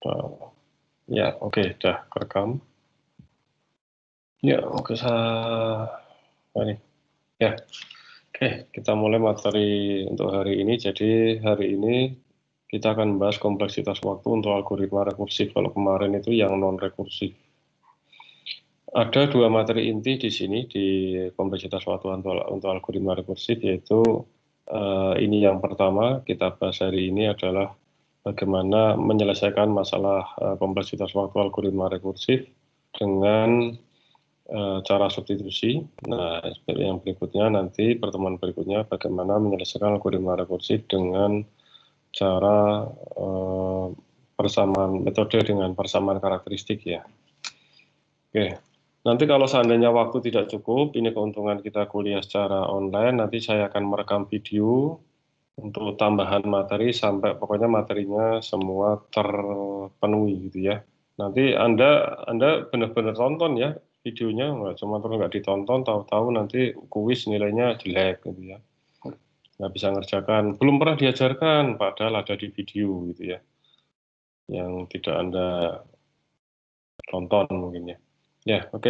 Ya, oke, dah kerekam. Ya, oke, ini. Ya, oke, kita mulai materi untuk hari ini. Jadi, hari ini kita akan membahas kompleksitas waktu untuk algoritma rekursif. Kalau kemarin itu yang non-rekursif. Ada dua materi inti di sini, di kompleksitas waktu untuk algoritma rekursif, yaitu ini yang pertama kita bahas hari ini adalah bagaimana menyelesaikan masalah kompleksitas waktu algoritma rekursif dengan cara substitusi. Nah, yang berikutnya nanti pertemuan berikutnya bagaimana menyelesaikan algoritma rekursif dengan cara persamaan metode dengan persamaan karakteristik ya. Oke. Nanti kalau seandainya waktu tidak cukup, ini keuntungan kita kuliah secara online, nanti saya akan merekam video untuk tambahan materi sampai pokoknya materinya semua terpenuhi gitu ya. Nanti Anda benar-benar tonton ya videonya, nggak cuma terus nggak ditonton, tahu-tahu nanti kuis nilainya jelek gitu ya. Nggak bisa ngerjakan, belum pernah diajarkan, padahal ada di video gitu ya, yang tidak Anda tonton mungkin ya. Ya, oke.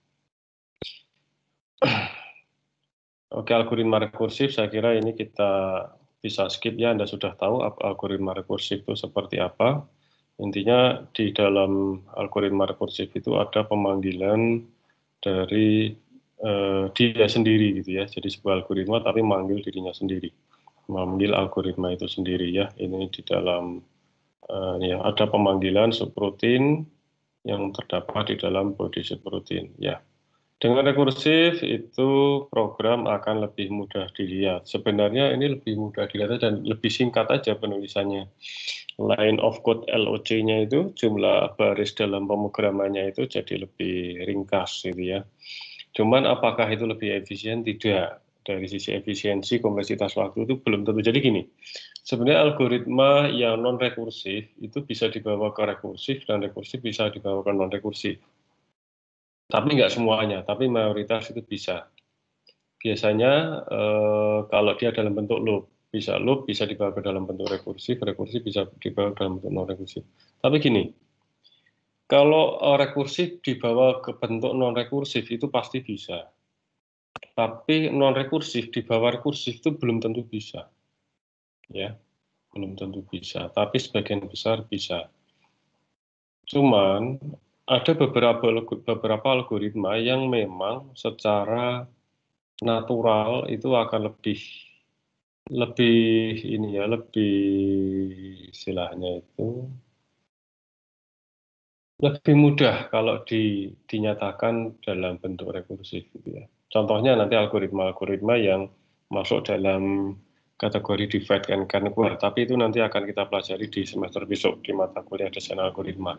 Oke, algoritma rekursif saya kira ini kita bisa skip ya, Anda sudah tahu algoritma rekursif itu seperti apa. Intinya di dalam algoritma rekursif itu ada pemanggilan dari dia sendiri gitu ya. Jadi sebuah algoritma tapi manggil dirinya sendiri. Memanggil algoritma itu sendiri ya. Ini di dalam ya ada pemanggilan subroutine yang terdapat di dalam body subroutine ya. Dengan rekursif itu program akan lebih mudah dilihat. Sebenarnya ini lebih mudah dilihat dan lebih singkat aja penulisannya. Line of code LOC-nya itu jumlah baris dalam pemrogramannya itu jadi lebih ringkas gitu ya. Cuman apakah itu lebih efisien? Tidak. Dari sisi efisiensi kompleksitas waktu itu belum tentu. Jadi gini, sebenarnya algoritma yang non rekursif itu bisa dibawa ke rekursif dan rekursif bisa dibawa ke non rekursif. Tapi nggak semuanya, tapi mayoritas itu bisa. Biasanya kalau dia dalam bentuk loop bisa dibawa ke dalam bentuk rekursif, rekursif bisa dibawa ke dalam bentuk non rekursif. Tapi gini, kalau rekursif dibawa ke bentuk non rekursif itu pasti bisa. Tapi non rekursif dibawa rekursif itu belum tentu bisa. Ya, belum tentu bisa, tapi sebagian besar bisa. Cuman ada beberapa algoritma yang memang secara natural itu akan lebih ini ya, lebih istilahnya itu lebih mudah kalau dinyatakan dalam bentuk rekursif gitu ya. Contohnya nanti algoritma-algoritma yang masuk dalam kategori divide and conquer, tapi itu nanti akan kita pelajari di semester besok di mata kuliah desain algoritma.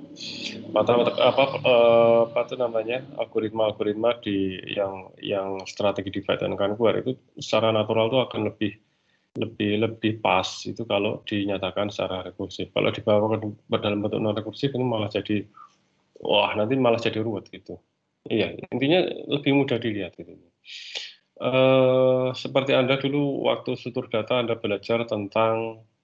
Apa itu namanya, algoritma-algoritma yang strategi divide and conquer itu secara natural itu akan lebih pas itu kalau dinyatakan secara rekursif. Kalau dibawa ke dalam bentuk non rekursif ini malah jadi nanti malah jadi ruwet gitu. Iya, intinya lebih mudah dilihat gitu. Seperti Anda dulu waktu struktur data Anda belajar tentang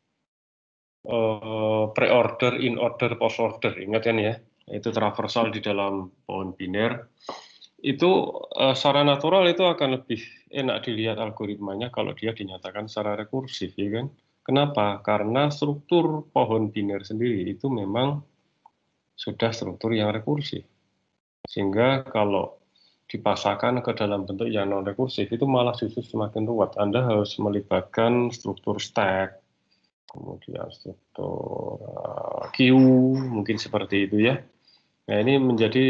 pre-order, in-order, post-order, ingat kan ya? Itu traversal di dalam pohon biner. Itu secara natural itu akan lebih enak dilihat algoritmanya kalau dia dinyatakan secara rekursif, ya kan? Kenapa? Karena struktur pohon biner sendiri itu memang sudah struktur yang rekursif. Sehingga kalau dipasangkan ke dalam bentuk yang non rekursif itu malah justru semakin ruwet. Anda harus melibatkan struktur stack, kemudian struktur queue, mungkin seperti itu ya. Nah ini menjadi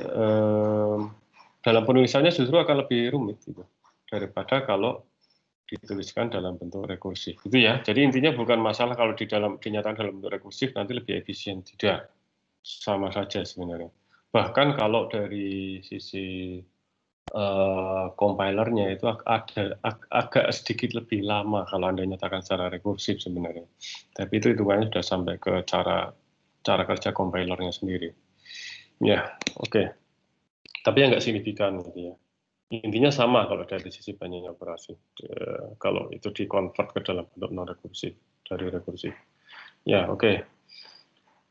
dalam penulisannya justru akan lebih rumit gitu daripada kalau dituliskan dalam bentuk rekursif. Itu ya. Jadi intinya bukan masalah kalau dinyatakan dalam bentuk rekursif nanti lebih efisien, tidak. Sama saja sebenarnya. Bahkan kalau dari sisi compilernya itu agak sedikit lebih lama kalau Anda nyatakan secara rekursif sebenarnya. Tapi itu hitungannya sudah sampai ke cara kerja compilernya sendiri. Ya, oke. Tapi yang nggak signifikan gitu ya. Intinya sama kalau dari sisi banyaknya operasi. Kalau itu di-convert ke dalam bentuk non-rekursif, dari rekursif. Ya, oke.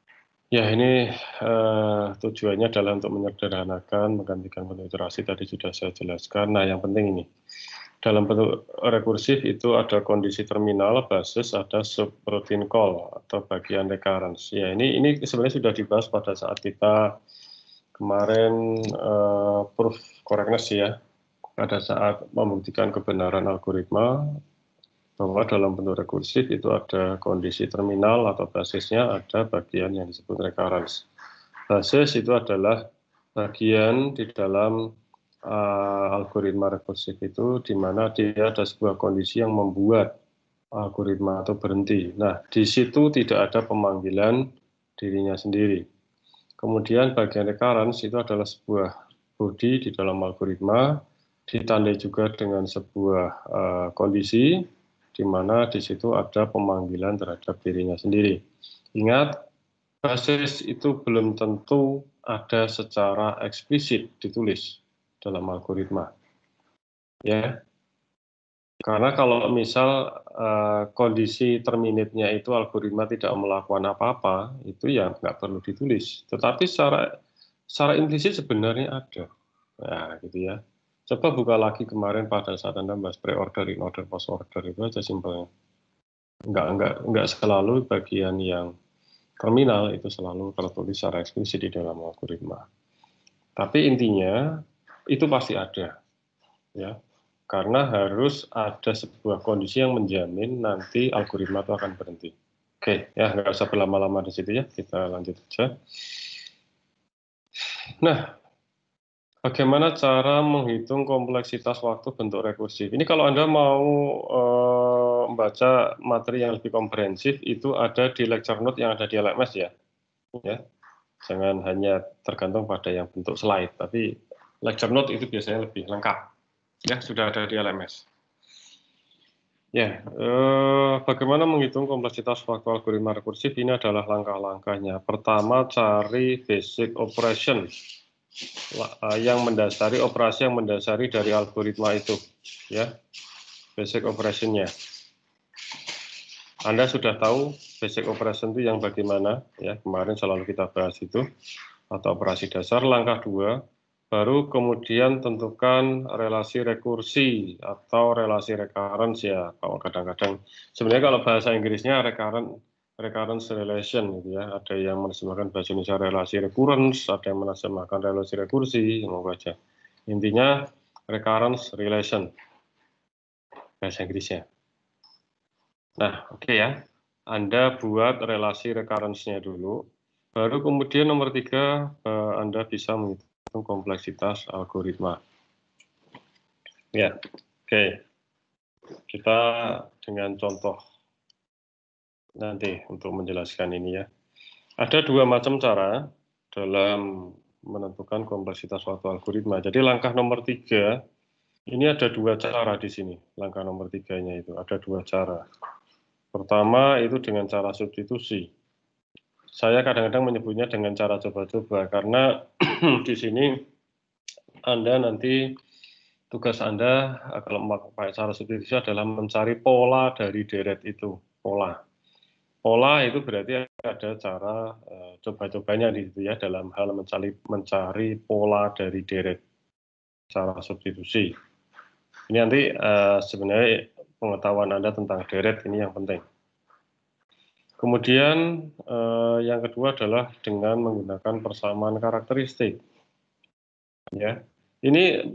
Ya, ini tujuannya adalah untuk menyederhanakan, menggantikan bentuk iterasi, tadi sudah saya jelaskan. Nah, yang penting ini, dalam bentuk rekursif itu ada kondisi terminal, basis, ada subroutine call, atau bagian recurrence. Ya, ini sebenarnya sudah dibahas pada saat kita kemarin proof correctness ya, pada saat membuktikan kebenaran algoritma, bahwa dalam bentuk rekursif itu ada kondisi terminal atau basisnya, ada bagian yang disebut recurrence. Basis itu adalah bagian di dalam algoritma rekursif itu, di mana dia ada sebuah kondisi yang membuat algoritma itu berhenti. Nah, di situ tidak ada pemanggilan dirinya sendiri. Kemudian bagian recurrence itu adalah sebuah body di dalam algoritma, ditandai juga dengan sebuah kondisi, di mana di situ ada pemanggilan terhadap dirinya sendiri. Ingat, basis itu belum tentu ada secara eksplisit ditulis dalam algoritma. Ya, karena kalau misal kondisi terminate-nya itu algoritma tidak melakukan apa-apa, itu ya nggak perlu ditulis. Tetapi secara implisit sebenarnya ada. Nah, gitu ya. Coba buka lagi kemarin pada saat Anda bahas pre-order, in-order, post-order, itu aja simpelnya. Nggak selalu bagian yang terminal itu selalu tertulis secara eksplisit di dalam algoritma. Tapi intinya itu pasti ada, ya. Karena harus ada sebuah kondisi yang menjamin nanti algoritma itu akan berhenti. Oke, ya nggak usah berlama-lama di situ ya, kita lanjut aja. Nah, bagaimana cara menghitung kompleksitas waktu bentuk rekursif? Ini kalau Anda mau membaca materi yang lebih komprehensif, itu ada di lecture note yang ada di LMS ya. Jangan hanya tergantung pada yang bentuk slide, tapi lecture note itu biasanya lebih lengkap. Ya, sudah ada di LMS. Ya, bagaimana menghitung kompleksitas waktu algoritma rekursif? Ini adalah langkah-langkahnya. Pertama, cari basic operation yang mendasari operasi yang mendasari dari algoritma itu, ya, basic operationnya. Anda sudah tahu basic operation itu yang bagaimana, ya, kemarin selalu kita bahas itu, atau operasi dasar. Langkah 2, baru kemudian tentukan relasi rekursi atau relasi recurrence ya, kalau kadang-kadang. Sebenarnya kalau bahasa Inggrisnya recurrence relation gitu ya. Ada yang menerjemahkan bahasa Indonesia relasi recurrence, ada yang menerjemahkan relasi rekursi, semoga aja. Intinya recurrence relation bahasa Inggrisnya. Nah, oke ya. Anda buat relasi recurrence-nya dulu. Baru kemudian nomor 3, Anda bisa menghitung kompleksitas algoritma. Ya, oke. Kita dengan contoh nanti untuk menjelaskan ini ya. Ada 2 macam cara dalam menentukan kompleksitas suatu algoritma. Jadi langkah nomor 3, ini ada 2 cara di sini. Langkah nomor 3-nya itu ada 2 cara. Pertama itu dengan cara substitusi. Saya kadang-kadang menyebutnya dengan cara coba-coba, karena di sini Anda nanti, tugas Anda kalau memakai cara substitusi adalah mencari pola dari deret itu, pola. Pola itu berarti ada cara coba-cobanya di situ ya, dalam hal mencari pola dari deret, cara substitusi. Ini nanti sebenarnya pengetahuan Anda tentang deret ini yang penting. Kemudian yang kedua adalah dengan menggunakan persamaan karakteristik. Ya, ini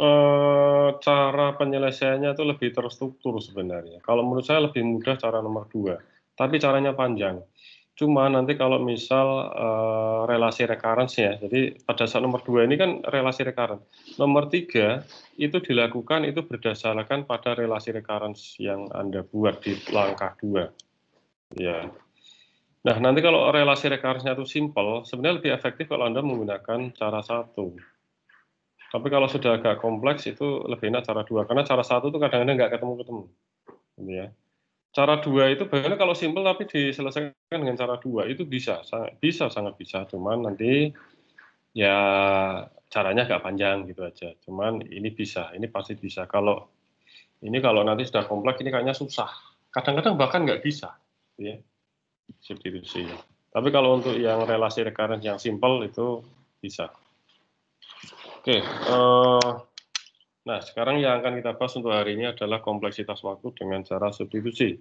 cara penyelesaiannya itu lebih terstruktur sebenarnya. Kalau menurut saya lebih mudah cara nomor 2, tapi caranya panjang. Cuma nanti kalau misal relasi recurrence ya, jadi pada saat nomor 2 ini kan relasi recurrence. Nomor 3 itu dilakukan itu berdasarkan pada relasi recurrence yang Anda buat di langkah 2. Ya. Nah, nanti kalau relasi recurrence-nya itu simple, sebenarnya lebih efektif kalau Anda menggunakan cara 1. Tapi kalau sudah agak kompleks itu lebih enak cara 2, karena cara 1 itu kadang-kadang nggak ketemu-ketemu. Gitu ya. Cara 2 itu sebenarnya kalau simple tapi diselesaikan dengan cara 2 itu bisa, sangat bisa. Cuman nanti ya caranya agak panjang gitu aja. Cuman ini bisa, ini pasti bisa. Kalau nanti sudah kompleks ini kayaknya susah. Kadang-kadang bahkan nggak bisa. Gitu ya. Substitusi. Tapi kalau untuk yang relasi recurrence yang simple itu bisa. Oke, nah sekarang yang akan kita bahas untuk hari ini adalah kompleksitas waktu dengan cara substitusi.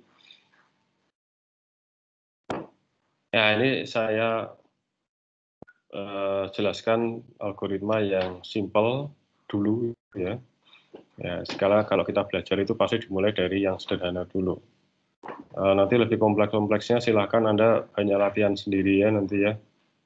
Ya, ini saya jelaskan algoritma yang simple dulu ya. Ya, kalau kita belajar itu pasti dimulai dari yang sederhana dulu. Nanti lebih kompleks-kompleksnya silahkan Anda banyak latihan sendiri ya nanti ya.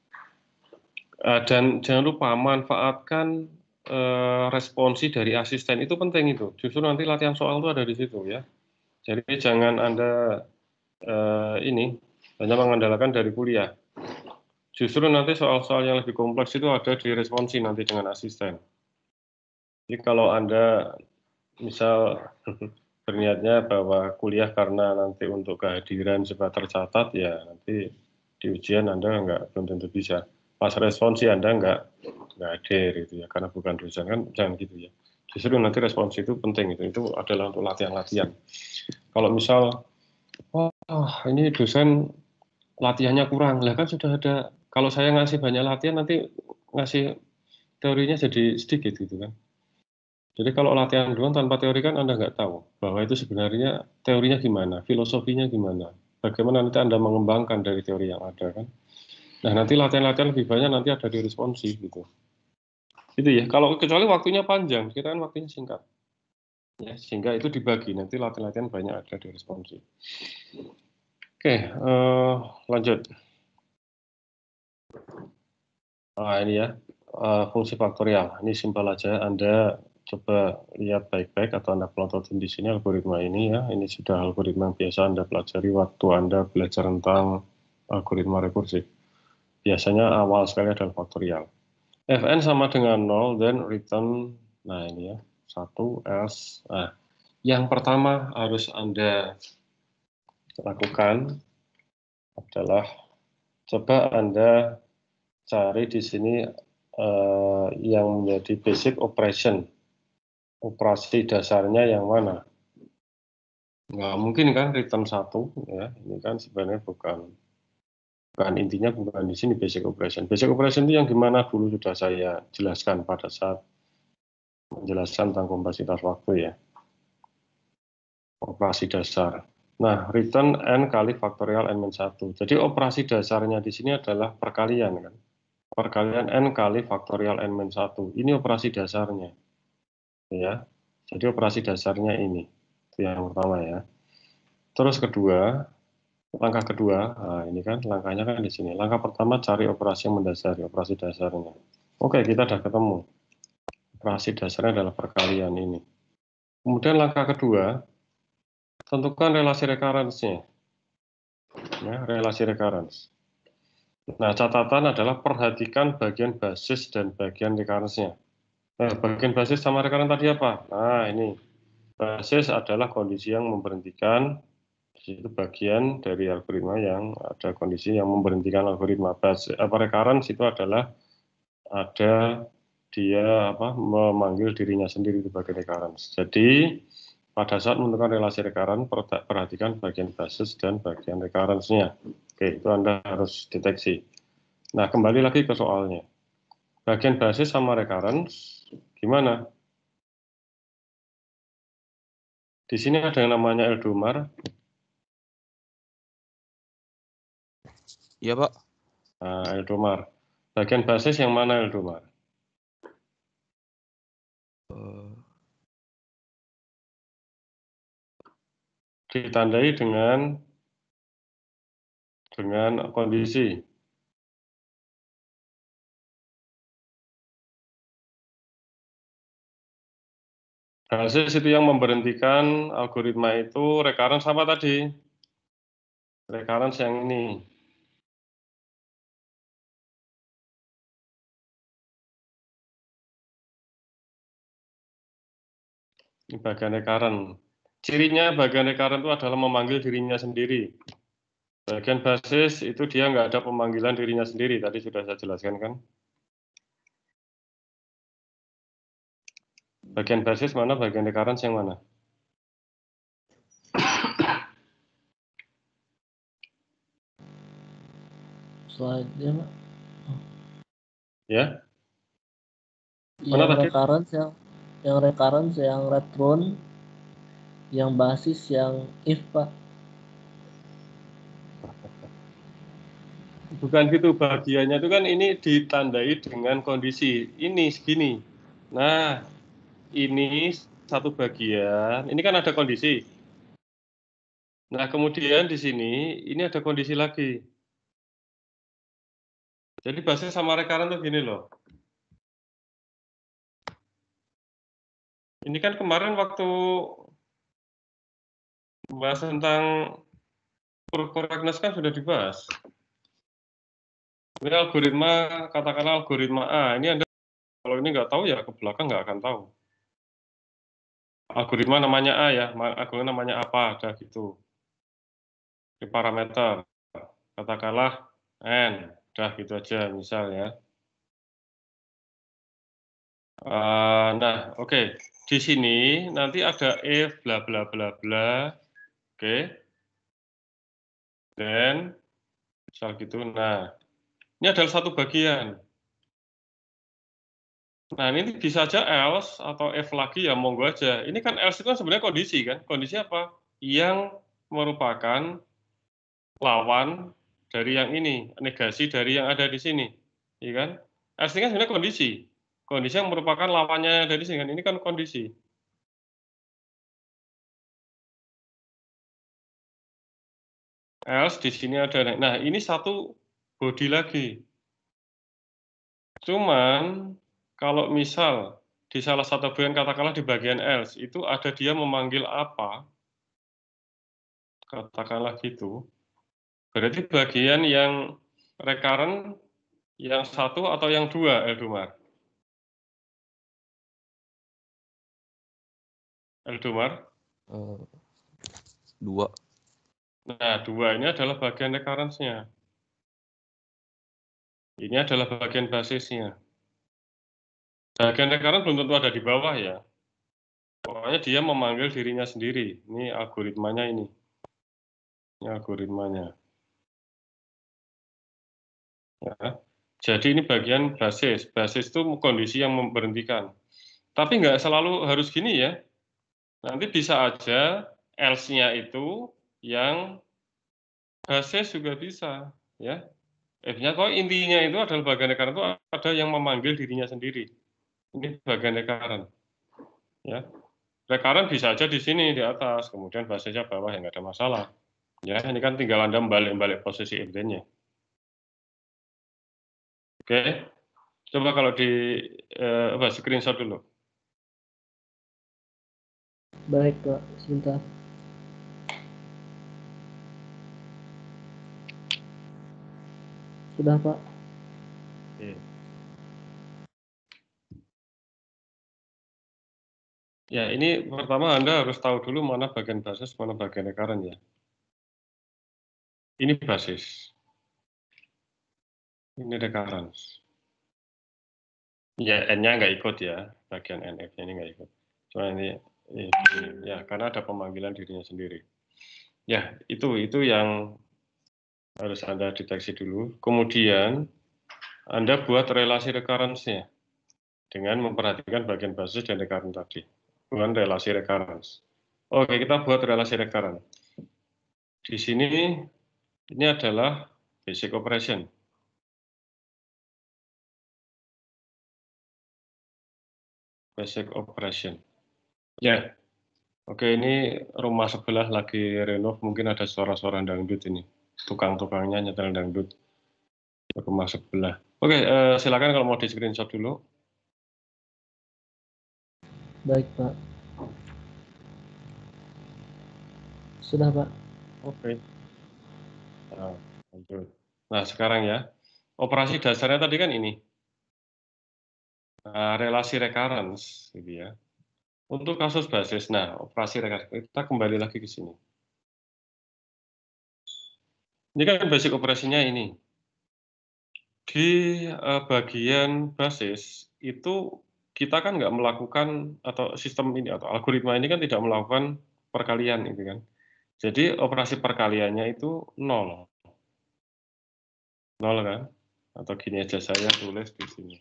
Dan jangan lupa manfaatkan responsi dari asisten, itu penting itu. Justru nanti latihan soal itu ada di situ ya. Jadi jangan Anda ini hanya mengandalkan dari kuliah. Justru nanti soal-soal yang lebih kompleks itu ada di responsi nanti dengan asisten. Jadi kalau Anda misal berniatnya bahwa kuliah karena nanti untuk kehadiran supaya tercatat, ya nanti di ujian Anda belum tentu bisa. Pas responsi Anda nggak hadir gitu ya, karena bukan dosen, kan jangan gitu ya. Justru nanti responsi itu penting, itu adalah untuk latihan-latihan. Kalau misal, wah ini dosen latihannya kurang, lah kan sudah ada. Kalau saya ngasih banyak latihan nanti ngasih teorinya jadi sedikit gitu kan. Jadi kalau latihan doang tanpa teori kan Anda nggak tahu bahwa itu sebenarnya teorinya gimana, filosofinya gimana, bagaimana nanti Anda mengembangkan dari teori yang ada kan. Nah nanti latihan-latihan lebih banyak nanti ada di responsi gitu. Gitu ya. Kalau kecuali waktunya panjang, kita kan waktunya singkat. Ya, sehingga itu dibagi nanti latihan-latihan banyak ada di responsi. Oke, lanjut. Nah ini ya, fungsi faktorial. Ini simpel aja. Anda coba lihat baik-baik atau Anda pelototin di sini algoritma ini ya. Ini sudah algoritma yang biasa Anda pelajari waktu Anda belajar tentang algoritma rekursif. Biasanya awal sekali adalah faktorial. Fn sama dengan 0, then return, nah ini ya, 1 else. Nah, yang pertama harus Anda lakukan adalah coba Anda cari di sini yang menjadi basic operation. Operasi dasarnya yang mana? Nggak mungkin kan return 1 ya. Ini kan sebenarnya bukan intinya bukan di sini basic operation. Basic operation itu yang gimana dulu sudah saya jelaskan pada saat menjelaskan tentang kompleksitas waktu ya. Operasi dasar. Nah, return n kali faktorial n-1. Jadi operasi dasarnya di sini adalah perkalian kan. Perkalian n kali faktorial n-1. Ini operasi dasarnya. Ya. Jadi operasi dasarnya ini. Itu yang pertama ya. Terus langkah kedua, nah ini kan langkahnya kan di sini. Langkah pertama cari operasi yang mendasari, operasi dasarnya. Oke, kita sudah ketemu. Operasi dasarnya adalah perkalian ini. Kemudian langkah kedua, tentukan relasi recurrence-nya. Ya, relasi recurrence. Nah, catatan adalah perhatikan bagian basis dan bagian recurrence-nya. Nah, bagian basis sama recurrence tadi apa? Nah, ini. Basis adalah kondisi yang memberhentikan, itu bagian dari algoritma yang ada kondisi yang memberhentikan algoritma. Recurrence itu adalah ada dia memanggil dirinya sendiri sebagai recurrence. Jadi, pada saat menentukan relasi recurrence, perhatikan bagian basis dan bagian recurrence-nya. Oke, itu Anda harus deteksi. Nah, kembali lagi ke soalnya. Bagian basis sama recurrence, gimana? Di sini ada yang namanya Eldomar. Iya, Pak. Nah, Eldomar. Bagian basis yang mana Eldomar? Ditandai dengan kondisi. Basis itu yang memberhentikan algoritma itu recurrence apa tadi? Recurrence yang ini. Ini bagian recurrent. Cirinya bagian recurrent itu adalah memanggil dirinya sendiri. Bagian basis itu dia nggak ada pemanggilan dirinya sendiri. Tadi sudah saya jelaskan kan. Bagian basis mana, bagian recurrence yang mana? Slide-nya, Pak. Ya. Yang Mana tadi? recurrence, yang return, yang basis, yang if, Pak. Bukan gitu, bagiannya itu kan ini ditandai dengan kondisi ini segini. Nah, ini satu bagian, ini kan ada kondisi. Nah, kemudian di sini, ini ada kondisi lagi. Jadi basis sama recurrent tuh gini loh. Ini kan kemarin waktu bahas tentang proof correctness kan sudah dibahas. Ini algoritma, katakanlah algoritma A. Ini Anda kalau ini nggak tahu ya ke belakang nggak akan tahu. Algoritma namanya A ya, algoritma namanya apa, ada gitu. Di parameter, katakanlah N, udah gitu aja misal ya. Nah, oke. Di sini nanti ada if bla bla bla bla. Oke. Dan misal gitu. Nah, ini adalah satu bagian. Nah, ini bisa aja else atau if lagi ya monggo aja. Ini kan else itu kan sebenarnya kondisi kan. Kondisi apa? Yang merupakan lawan dari yang ini, negasi dari yang ada di sini. Iya kan? Else ini kan sebenarnya kondisi. Kondisi yang merupakan lawannya dari sini kan. Ini kan kondisi. Else di sini ada. Nah, ini satu body lagi. Cuman kalau misal di salah satu bagian katakanlah di bagian else itu ada dia memanggil apa, katakanlah gitu. Berarti bagian yang recurrent yang satu atau yang dua, Eldomar? Eldomar? Dua. Nah, dua ini adalah bagian recurrence-nya. Ini adalah bagian basisnya. Bagian recurrent belum tentu ada di bawah ya. Pokoknya dia memanggil dirinya sendiri. Ini algoritmanya ini. Ini algoritmanya. Ya. Jadi ini bagian basis. Basis itu kondisi yang memberhentikan. Tapi nggak selalu harus gini ya. Nanti bisa aja else-nya itu yang basis juga bisa. Ya. F-nya kok intinya itu adalah bagian recurrent itu ada yang memanggil dirinya sendiri. Ini bagian recurrent. Ya. Recurrent bisa aja di sini di atas, kemudian basisnya bawah yang nggak ada masalah. Ya, ini kan tinggal Anda balik posisi if-then-nya. Oke. Coba kalau di screenshot dulu. Baik, Pak. Sebentar. Sudah, Pak. Oke. Ya, ini pertama Anda harus tahu dulu mana bagian basis, mana bagian recurrent ya. Ini basis. Ini recurrence. Ya, N-nya nggak ikut ya, bagian NF-nya ini nggak ikut. Cuma ini ya, karena ada pemanggilan dirinya sendiri. Ya, itu yang harus Anda deteksi dulu. Kemudian, Anda buat relasi recurrence-nya dengan memperhatikan bagian basis dan recurrent tadi. Bukan relasi recurrence. Oke, kita buat relasi recurrent. Di sini, ini adalah basic operation. Basic operation. Ya, oke, ini rumah sebelah lagi renov, mungkin ada suara-suara dangdut ini. Tukang-tukangnya nyetel dangdut. Rumah sebelah. Oke, silakan kalau mau di screenshot dulu. Baik, Pak. Sudah, Pak. Oke. Nah, lanjut. Nah, sekarang ya. Operasi dasarnya tadi kan ini. Relasi recurrence, gitu ya. Untuk kasus basis, nah, operasi recurrence, kita kembali lagi ke sini. Ini kan basic operasinya ini. Di bagian basis, itu kita kan nggak melakukan, atau sistem ini, atau algoritma ini kan tidak melakukan perkalian, gitu kan. Jadi operasi perkaliannya itu 0. 0 kan? Atau gini aja saya tulis di sini.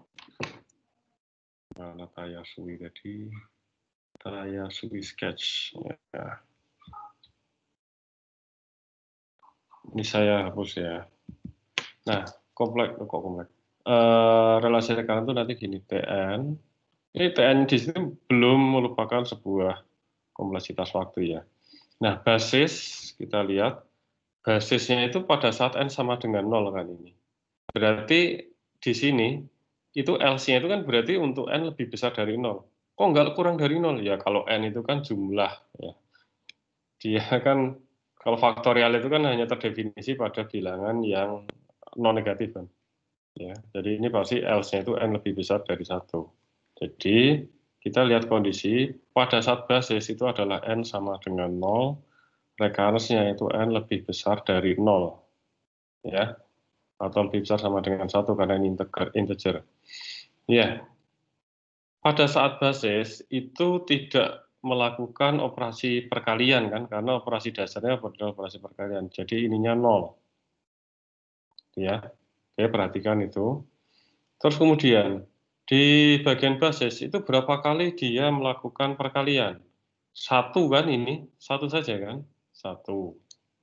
Mana Tayasui tadi? Tayasui sketch. Ya. Ini saya hapus ya. Nah, kompleks kok kompleks. Relasi rekaran itu nanti gini, TN. Ini TN di sini belum merupakan sebuah kompleksitas waktu ya. Nah, basis kita lihat, basisnya itu pada saat N sama dengan 0 kan ini. Berarti di sini, itu LC-nya itu kan berarti untuk N lebih besar dari 0. Kok nggak kurang dari 0? Ya kalau N itu kan jumlah. Ya. Dia kan, kalau faktorial itu kan hanya terdefinisi pada bilangan yang non-negatif kan. Ya, jadi ini pasti else-nya itu N lebih besar dari 1. Jadi kita lihat kondisi pada saat basis itu adalah N sama dengan 0, recurrence-nya itu N lebih besar dari 0. Ya, atau lebih besar sama dengan 1 karena ini integer. Ya, pada saat basis itu tidak melakukan operasi perkalian kan, karena operasi dasarnya adalah operasi perkalian. Jadi ininya 0. Ya, oke, perhatikan itu. Terus kemudian di bagian basis itu berapa kali dia melakukan perkalian? 1 kan ini, 1 saja kan? 1.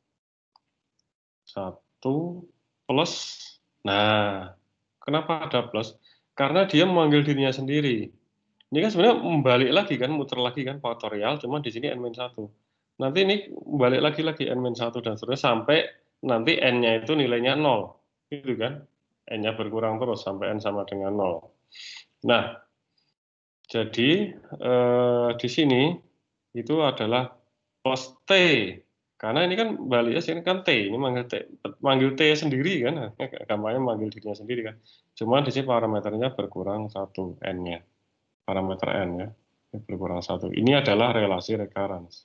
1 plus. Nah, kenapa ada plus? Karena dia memanggil dirinya sendiri. Ini kan sebenarnya membalik lagi kan, muter lagi kan faktorial, cuma di sini N-1. Nanti ini balik lagi N-1 dan seterusnya sampai nanti N-nya itu nilainya 0. Gitu kan? N-nya berkurang terus sampai N sama dengan 0. Nah, jadi di sini itu adalah plus T. Karena ini kan baliknya sini kan T, ini manggil T sendiri kan, gampangnya manggil dirinya sendiri kan. Cuma di sini parameternya berkurang 1 N-nya. Parameter N ya, ini berkurang 1. Ini adalah relasi recurrence.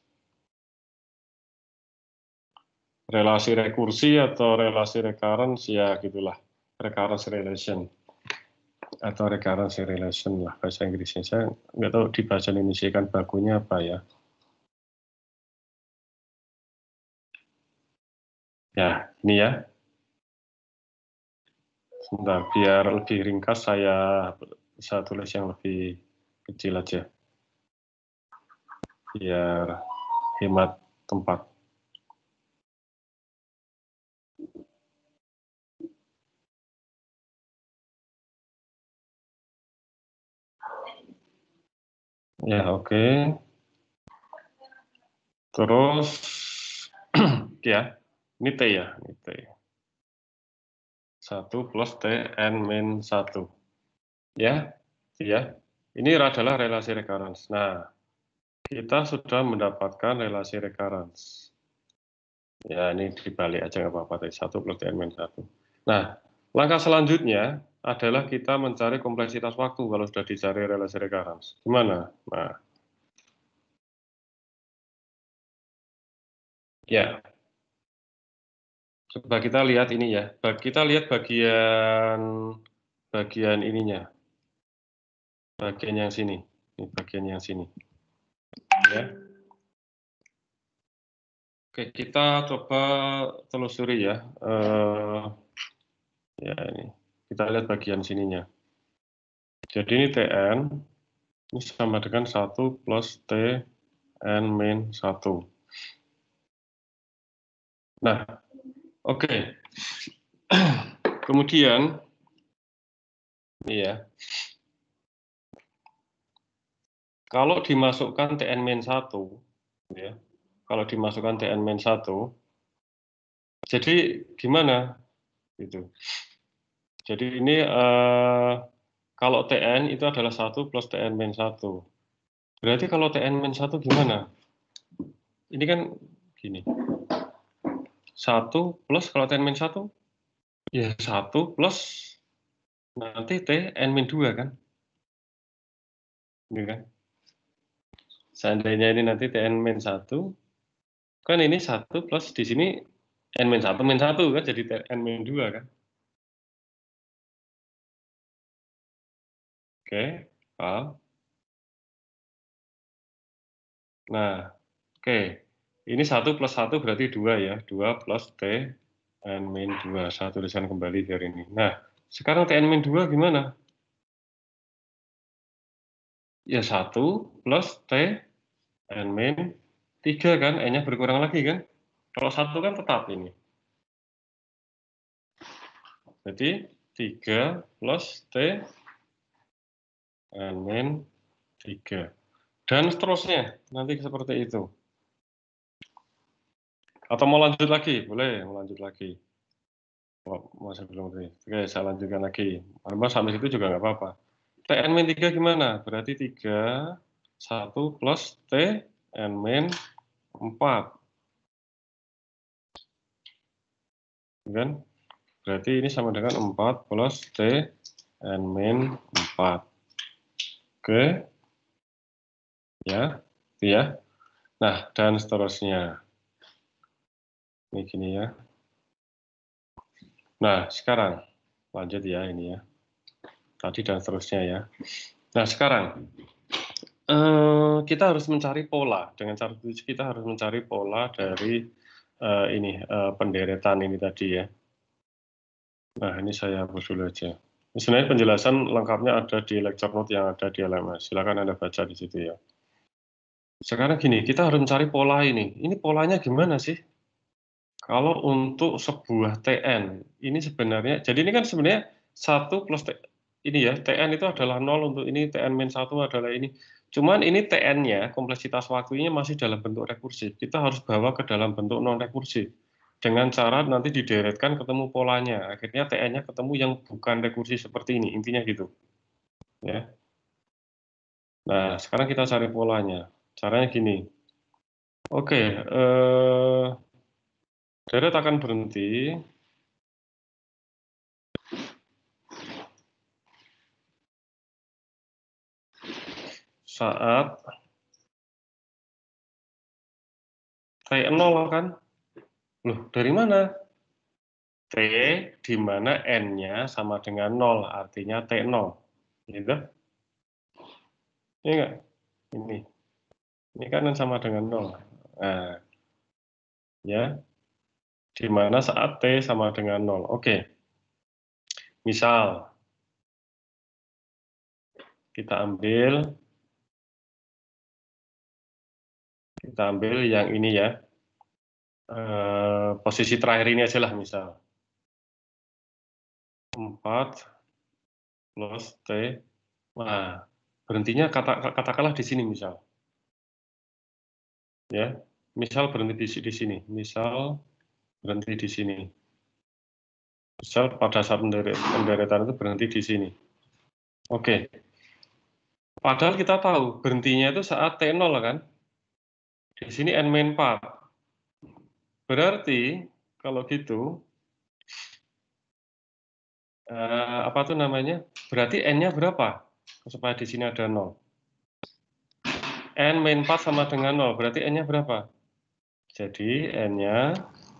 Relasi rekursi atau relasi recurrence ya gitulah, recurrence relation. Atau recurrence relation lah bahasa Inggrisnya. Saya nggak tahu di bahasa Indonesia kan bakunya apa ya. Ya, ini ya. Sebentar, biar lebih ringkas saya bisa tulis yang lebih kecil aja. Biar hemat tempat. Ya, oke. Terus, ya, ini T ya. Ini T. 1 plus T N-1. Ya, ya. Ini adalah relasi recurrence. Nah, kita sudah mendapatkan relasi recurrence. Ya, ini dibalik aja nggak apa-apa. 1 plus T N-1. Nah, langkah selanjutnya adalah kita mencari kompleksitas waktu kalau sudah dicari relasi recurrence. Gimana? Nah, ya, coba kita lihat ini ya. Kita lihat bagian ininya. Bagian yang sini. Ini bagian yang sini. Ya. Oke, kita coba telusuri ya. Ya ini. Kita lihat bagian sininya. Jadi ini TN. Ini sama dengan 1 plus TN-1. Nah, oke. Kemudian, ini ya. Kalau dimasukkan TN-1, ya. Kalau dimasukkan TN-1, jadi gimana? Gitu. Jadi ini kalau TN itu adalah 1 plus TN-1. Berarti kalau TN-1 gimana? Ini kan gini. 1 plus kalau TN-1, ya 1 plus nanti TN-2 kan? Ini kan? Seandainya ini nanti TN-1, kan ini 1 plus di sini N-1 kan jadi TN-2 kan? Oke, paham? Nah, oke. Ini 1 plus 1 berarti 2 ya. 2 plus T N-2. Saya tuliskan kembali dari ini. Nah, sekarang Tn-2 gimana? Ya 1 plus T N-3 kan, N-nya berkurang lagi kan? Kalau 1 kan tetap ini. Jadi 3 plus T N-3. Dan seterusnya, nanti seperti itu. Atau mau lanjut lagi? Boleh, mau lanjut lagi. Oh, masih belum sih. Oke, saya lanjutkan lagi. Sampai situ juga nggak apa-apa. Tn-3 gimana? Berarti 3, 1 plus Tn-4. Kan? Berarti ini sama dengan 4 plus Tn-4. Oke. Ya, itu ya. Nah, dan seterusnya. Ini gini ya. Nah, sekarang. Lanjut ya ini ya. Tadi dan seterusnya ya. Nah, sekarang. Kita harus mencari pola. Dengan cara itu kita harus mencari pola dari penderetan ini tadi ya. Nah, ini saya hapus dulu aja. Ini sebenarnya penjelasan lengkapnya ada di lecture note yang ada di LMS. Silakan Anda baca di situ ya. Sekarang gini, kita harus mencari pola ini. Ini polanya gimana sih? Kalau untuk sebuah TN, ini sebenarnya, jadi ini kan sebenarnya 1 plus ini ya, TN itu adalah 0 untuk ini, TN-1 adalah ini. Cuman ini TN-nya, kompleksitas waktunya masih dalam bentuk rekursif. Kita harus bawa ke dalam bentuk non-rekursif. Dengan cara nanti dideretkan ketemu polanya. Akhirnya TN-nya ketemu yang bukan rekursif seperti ini, intinya gitu. Ya. Nah, sekarang kita cari polanya. Caranya gini. Oke, deret akan berhenti saat T0 kan? Loh, dari mana? T di mana N-nya sama dengan 0, artinya T0. Gitu? Ini enggak? Ini. Ini kan sama dengan 0. Nah, ya. Di mana saat T sama dengan 0. Oke. Misal, kita ambil yang ini ya. Posisi terakhir ini aja lah misal. 4 plus T. Nah, berhentinya katakanlah di sini misal. Ya. Misal berhenti di sini. Misal berhenti di sini. Misal pada saat penderetan itu berhenti di sini. Oke. Padahal kita tahu berhentinya itu saat T0 kan. Di sini N-4. Berarti kalau gitu apa tuh namanya? Berarti N-nya berapa? Supaya di sini ada 0. N-4 sama dengan 0. Berarti N-nya berapa? Jadi N-nya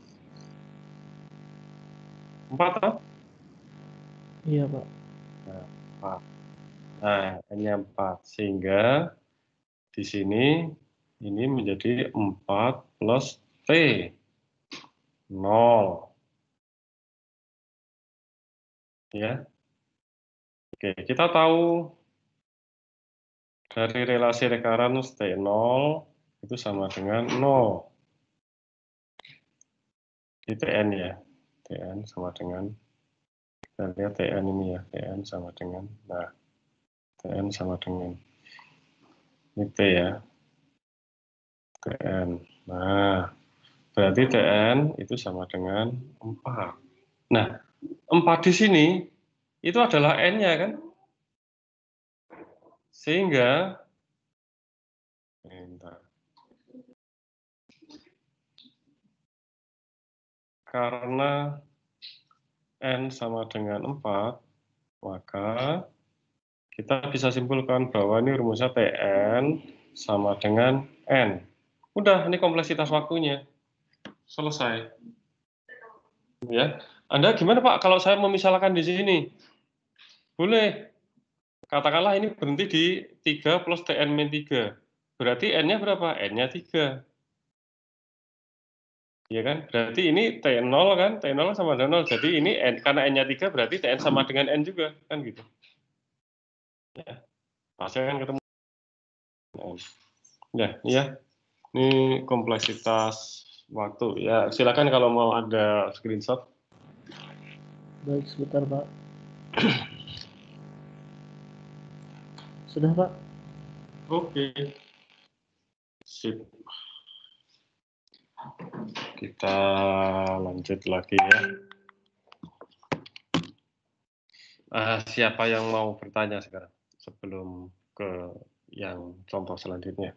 4 toh? Iya, Pak. Nah, 4. Nah, N-nya 4. Sehingga di sini ini menjadi 4 plus T. 0. Ya. Oke, kita tahu dari relasi recurrence T0 itu sama dengan 0. Di Tn ya. Tn sama dengan, kita lihat Tn ini ya. Tn sama dengan, nah, Tn sama dengan, ini T ya. Tn. Nah, berarti Tn itu sama dengan 4. Nah, 4 di sini itu adalah N-nya kan? Sehingga, karena N sama dengan 4, maka kita bisa simpulkan bahwa ini rumusnya Tn sama dengan N. Udah, ini kompleksitas waktunya. Selesai. Ya. Anda gimana Pak kalau saya memisalkan di sini? Boleh. Katakanlah ini berhenti di 3 plus Tn-3. Berarti N-nya berapa? N-nya 3. Ya kan? Berarti ini T0 kan? T0 sama dengan 0. Jadi ini N, karena N-nya 3 berarti Tn sama dengan N juga. Kan gitu. Ya. Pasnya kan ketemu. Ya, iya. Ini kompleksitas waktu. Ya, silakan kalau mau ada screenshot. Baik, sebentar Pak. Sudah Pak? Oke. Sip. Kita lanjut lagi ya. Siapa yang mau bertanya sekarang sebelum ke yang contoh selanjutnya?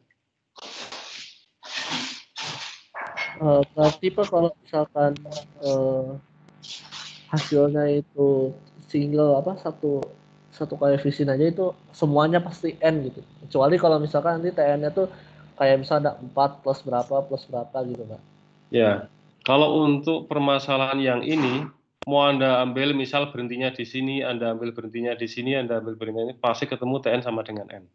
Berarti Pak kalau misalkan hasilnya itu single apa satu koefisien aja itu semuanya pasti n gitu. Kecuali kalau misalkan nanti tn-nya tuh kayak misalnya ada 4 plus berapa gitu Pak. Ya, kalau untuk permasalahan yang ini, mau Anda ambil misal berhentinya di sini, Anda ambil berhentinya di sini, Anda ambil berhentinya ini, pasti ketemu Tn sama dengan N.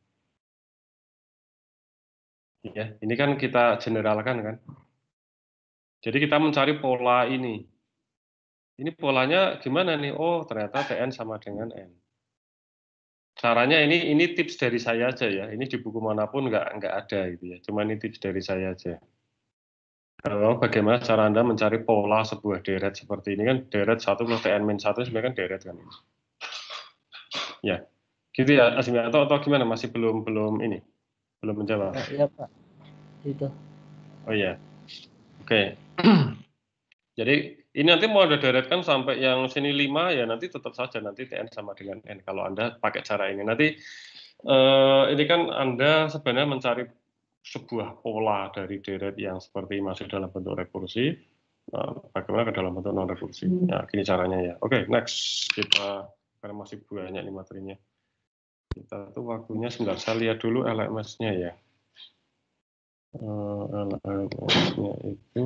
Ya, ini kan kita generalkan kan. Jadi kita mencari pola ini. Ini polanya gimana nih? Oh, ternyata Tn sama dengan N. Caranya ini tips dari saya aja ya. Ini di buku manapun nggak ada gitu ya. Cuma ini tips dari saya aja. Kalau bagaimana cara Anda mencari pola sebuah deret seperti ini kan deret 1 plus Tn-1 sebenarnya kan deret kan. Ya, gitu ya Asmi atau gimana? Masih belum ini? Belum menjawab. Iya Pak. Itu. Oh iya. Oke. Jadi ini nanti mau Anda deretkan sampai yang sini 5 ya nanti tetap saja nanti Tn sama dengan N kalau Anda pakai cara ini. Nanti ini kan Anda sebenarnya mencari sebuah pola dari deret yang seperti masih dalam bentuk rekursi, bagaimana ke dalam bentuk non rekursi. Nah, gini caranya ya. Oke, next kita karena masih banyak nih materinya. Kita tuh waktunya sebentar saya lihat dulu LMS-nya ya. LMS-nya itu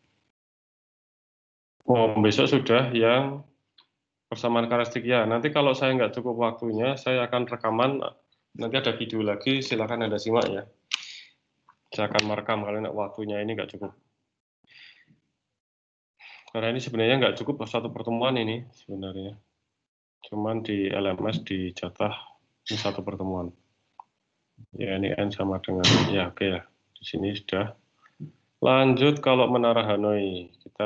besok sudah yang persamaan karakteristik ya. Nanti kalau saya nggak cukup waktunya, saya akan rekaman. Nanti ada video lagi, silakan Anda simak ya. Saya akan merekam kalau waktunya ini nggak cukup. Karena ini sebenarnya nggak cukup satu pertemuan ini sebenarnya. Cuman di LMS dijatah ini satu pertemuan. Ya ini N sama dengan ya oke ya. Di sini sudah. Lanjut kalau Menara Hanoi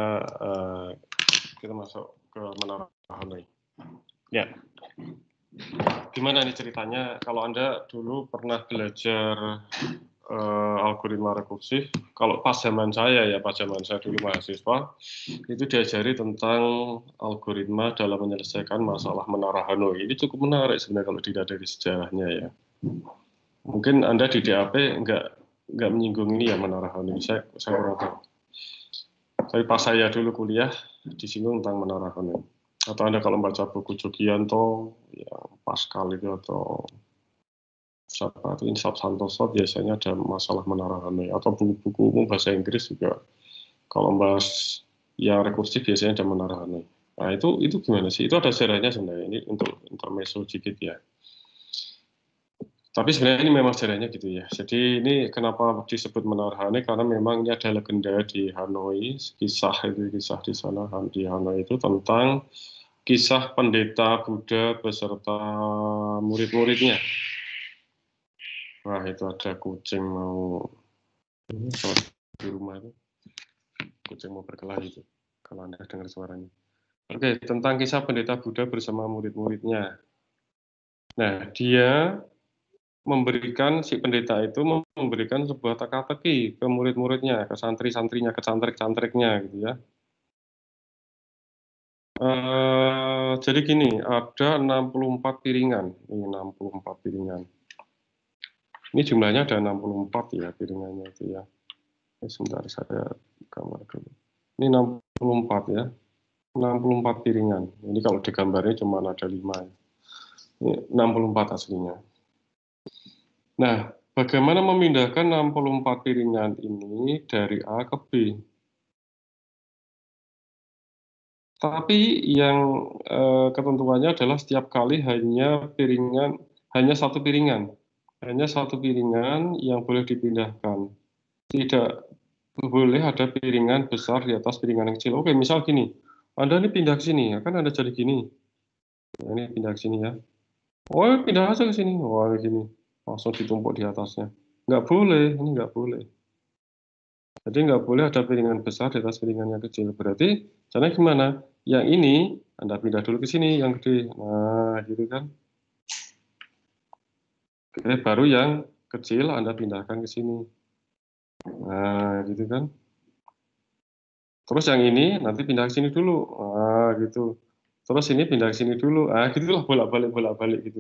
kita masuk ke Menara Hanoi. Ya. Gimana nih ceritanya? Kalau Anda dulu pernah belajar algoritma rekursif, kalau pas zaman saya dulu mahasiswa, itu diajari tentang algoritma dalam menyelesaikan masalah Menara Hanoi. Ini cukup menarik sebenarnya kalau dilihat dari sejarahnya ya. Mungkin Anda di DAP nggak menyinggung ini ya Menara Hanoi. Saya kurang tahu. Tapi pas saya dulu kuliah disinggung tentang Menara Hanoi. Atau Anda kalau membaca buku Jogianto, yang Pascal itu atau siapa itu Insaf Santoso biasanya ada masalah Menara Hanoi atau buku-buku umum bahasa Inggris juga kalau bahas yang rekursif biasanya ada Menara Hanoi. Nah itu gimana sih? Itu ada sejarahnya sebenarnya ini untuk intermezzo sedikit ya. Tapi sebenarnya ini memang sejarahnya gitu ya. Jadi ini kenapa disebut Menara Hanoi karena memang ini ada legenda di Hanoi, kisah di sana di Hanoi itu tentang kisah pendeta Buddha beserta murid-muridnya. Wah itu ada kucing mau di rumah itu kucing mau berkelahi itu kalau Anda dengar suaranya. Oke, tentang kisah pendeta Buddha bersama murid-muridnya. Nah, dia si pendeta itu memberikan sebuah teka-teki ke murid-muridnya, ke santri-santrinya, ke cantrik-cantriknya gitu ya. Jadi gini, ada 64 piringan. Ini 64 piringan. Ini jumlahnya ada 64 ya piringannya itu ya. Sebentar saya gambar dulu. Ini 64 ya. 64 piringan. Ini kalau digambarnya cuma ada 5 ya. Ini 64 aslinya. Nah, bagaimana memindahkan 64 piringan ini dari A ke B? Tapi yang ketentuannya adalah setiap kali hanya satu piringan. Hanya satu piringan yang boleh dipindahkan. Tidak boleh ada piringan besar di atas piringan yang kecil. Oke, misal gini, Anda ini pindah ke sini, ya kan Anda jadi gini. Nah, ini pindah ke sini ya. Oh, pindah aja ke sini. Wah, ke sini. Langsung ditumpuk di atasnya. Nggak boleh, ini nggak boleh. Jadi nggak boleh ada piringan besar di atas piringan yang kecil. Berarti caranya gimana? Yang ini Anda pindah dulu ke sini, yang gede. Nah, gitu kan. Oke, baru yang kecil Anda pindahkan ke sini. Nah, gitu kan. Terus yang ini nanti pindah ke sini dulu. Ah, gitu. Terus ini pindah ke sini dulu. Ah, gitulah bolak-balik gitu.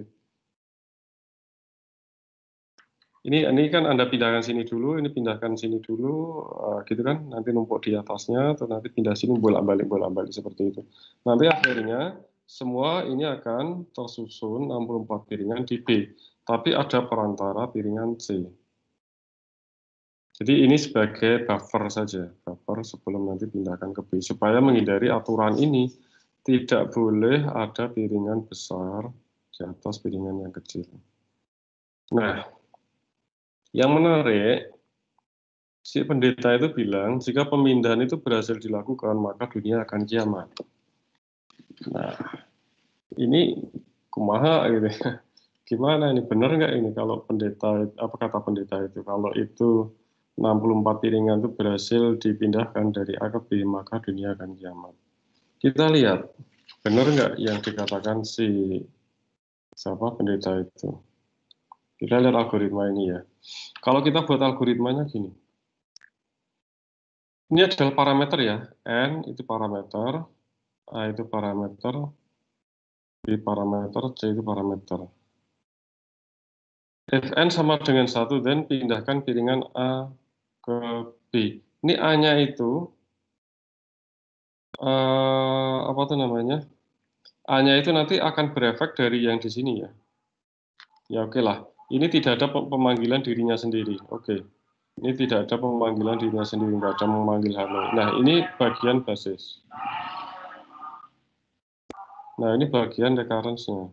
Ini kan Anda pindahkan sini dulu, ini pindahkan sini dulu, gitu kan. Nanti numpuk di atasnya, terus nanti pindah sini bolak-balik seperti itu. Nanti akhirnya semua ini akan tersusun 64 piringan di B. Tapi ada perantara piringan C. Jadi ini sebagai buffer saja, buffer sebelum nanti pindahkan ke B. Supaya menghindari aturan ini, tidak boleh ada piringan besar di atas piringan yang kecil. Nah, yang menarik, si pendeta itu bilang, jika pemindahan itu berhasil dilakukan, maka dunia akan kiamat. Nah, ini kumaha gitu. Gimana ini, benar nggak ini kalau pendeta, apa kata pendeta itu, kalau itu 64 piringan itu berhasil dipindahkan dari A ke B, maka dunia akan kiamat. Kita lihat, benar nggak yang dikatakan si siapa pendeta itu. Kita lihat algoritma ini ya. Kalau kita buat algoritmanya gini, ini adalah parameter ya, N itu parameter, A itu parameter, B parameter, C itu parameter. If N sama dengan 1, dan pindahkan piringan A ke B. Ini A-nya itu, apa tuh namanya, A-nya itu nanti akan berefek dari yang di sini ya. Ya oke lah, ini tidak ada pemanggilan dirinya sendiri. Oke, ini tidak ada pemanggilan dirinya sendiri, nggak ada memanggil Hanoi. Nah, ini bagian basis. Nah, ini bagian recurrence-nya.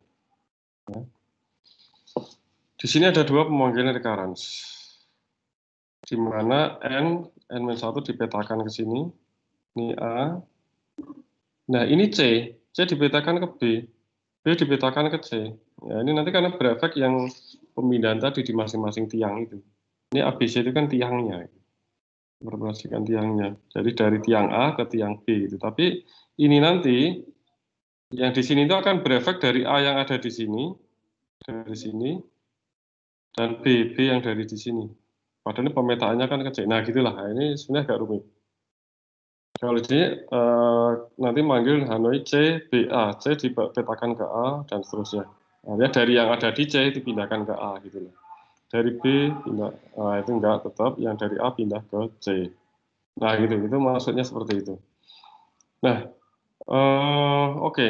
Di sini ada dua pemanggilan recurrence. Di mana N-1 dipetakan ke sini. Ini A. Nah, ini C. C dipetakan ke B. B dipetakan ke C. Ya, ini nanti karena berefek yang pemindahan tadi di masing-masing tiang itu. Ini ABC itu kan tiangnya. Merepresentasikan tiangnya. Jadi dari tiang A ke tiang B gitu. Tapi ini nanti yang di sini itu akan berefek dari A yang ada di sini, dari sini, dan B yang dari di sini. Padahal ini pemetaannya kan kecil. Nah, gitulah. Nah, ini sebenarnya agak rumit. Kalau di sini nanti manggil Hanoi C, B, A. C dipetakan ke A, dan seterusnya. Nah, dari yang ada di C itu pindahkan ke A gitu loh. Dari B pindah, itu enggak tetap. Yang dari A pindah ke C. Nah, gitu. Itu maksudnya seperti itu. Nah, oke.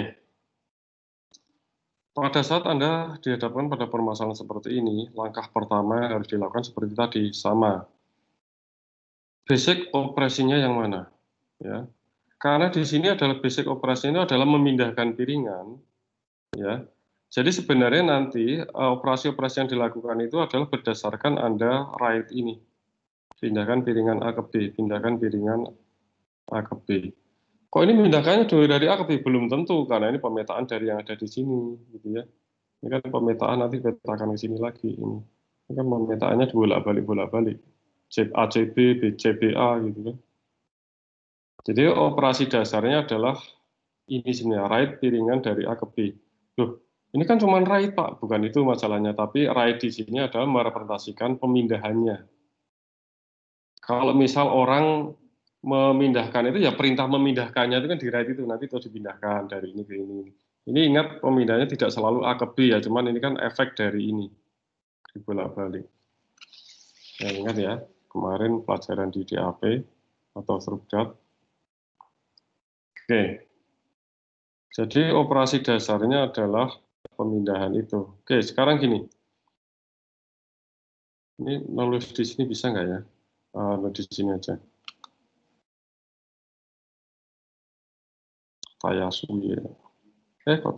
Pada saat Anda dihadapkan pada permasalahan seperti ini, langkah pertama yang harus dilakukan seperti tadi, sama. Basic operasinya yang mana? Ya. Karena di sini adalah basic operasinya adalah memindahkan piringan, ya. Jadi sebenarnya nanti operasi-operasi yang dilakukan itu adalah berdasarkan Anda write ini. Pindahkan piringan A ke B, pindahkan piringan A ke B. Kok ini pindahkannya dari A ke B? Belum tentu, karena ini pemetaan dari yang ada di sini, gitu ya. Ini kan pemetaan nanti petakan ke sini lagi. Ini kan pemetaannya bolak-balik. ACB, BCBA gitu kan. Jadi operasi dasarnya adalah ini sebenarnya, write piringan dari A ke B. Loh, ini kan cuma write Pak, bukan itu masalahnya. Tapi write di sini adalah merepresentasikan pemindahannya. Kalau misal orang memindahkan itu ya perintah memindahkannya itu kan di write itu, nanti terus dipindahkan dari ini ke ini. Ini ingat pemindahannya tidak selalu A ke B ya, cuman ini kan efek dari ini. Dibolak-balik. Ya, ingat ya, kemarin pelajaran di DAP atau Strupdat. Oke, jadi operasi dasarnya adalah pemindahan itu. Oke, sekarang gini. Ini nulis di sini bisa nggak ya? Nulis di sini aja. Tayasui ya. Kok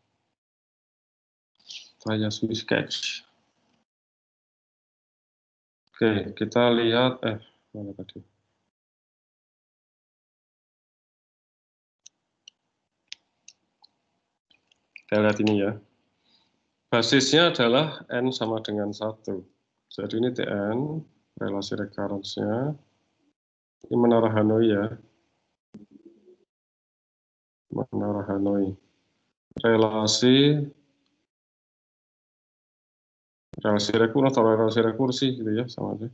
Tayasui sketch. Oke, kita lihat. Mana tadi? Kita lihat ini ya. Basisnya adalah N sama dengan 1. Jadi ini Tn, relasi recurrence-nya. Ini menara Hanoi ya. Menara Hanoi. Relasi rekursi atau relasi rekursi gitu ya, sama aja.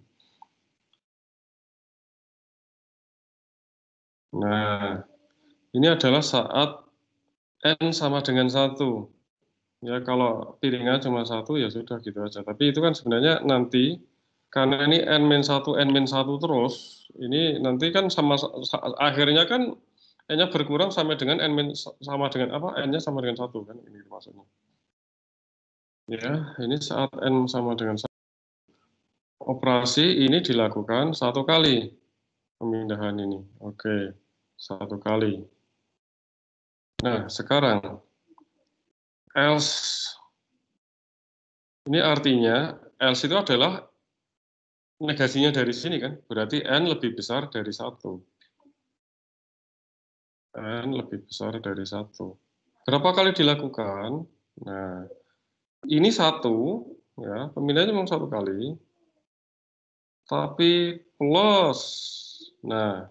Nah, ini adalah saat N sama dengan 1. Ya, kalau piringan cuma 1 ya sudah gitu aja. Tapi itu kan sebenarnya nanti, karena ini N-1, N-1 terus, ini nanti kan akhirnya kan N-nya berkurang sampai dengan sama dengan apa? N-nya sama dengan 1 kan, ini maksudnya. Ya, ini saat N sama dengan 1. Operasi ini dilakukan 1 kali, pemindahan ini. Oke, 1 kali. Nah, sekarang else ini artinya else itu adalah negasinya dari sini kan, berarti N lebih besar dari 1. N lebih besar dari 1. Berapa kali dilakukan? Nah, ini 1, ya, pemindahannya memang 1 kali, tapi plus. Nah,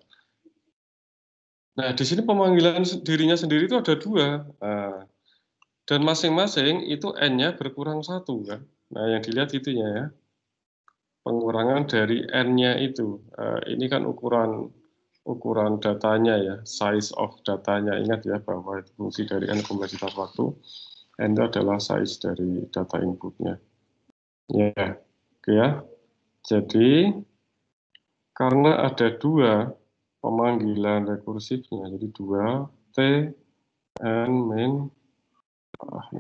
di sini pemanggilan dirinya sendiri itu ada 2. Nah, dan masing-masing itu N-nya berkurang 1 kan. Nah, yang dilihat itunya ya. Pengurangan dari N-nya itu. Ini kan ukuran datanya ya, size of datanya. Ingat ya bahwa itu fungsi dari N kompleksitas waktu. N itu adalah size dari data inputnya. Ya, oke ya. Jadi karena ada 2 pemanggilan rekursifnya, jadi 2 T N min. Ini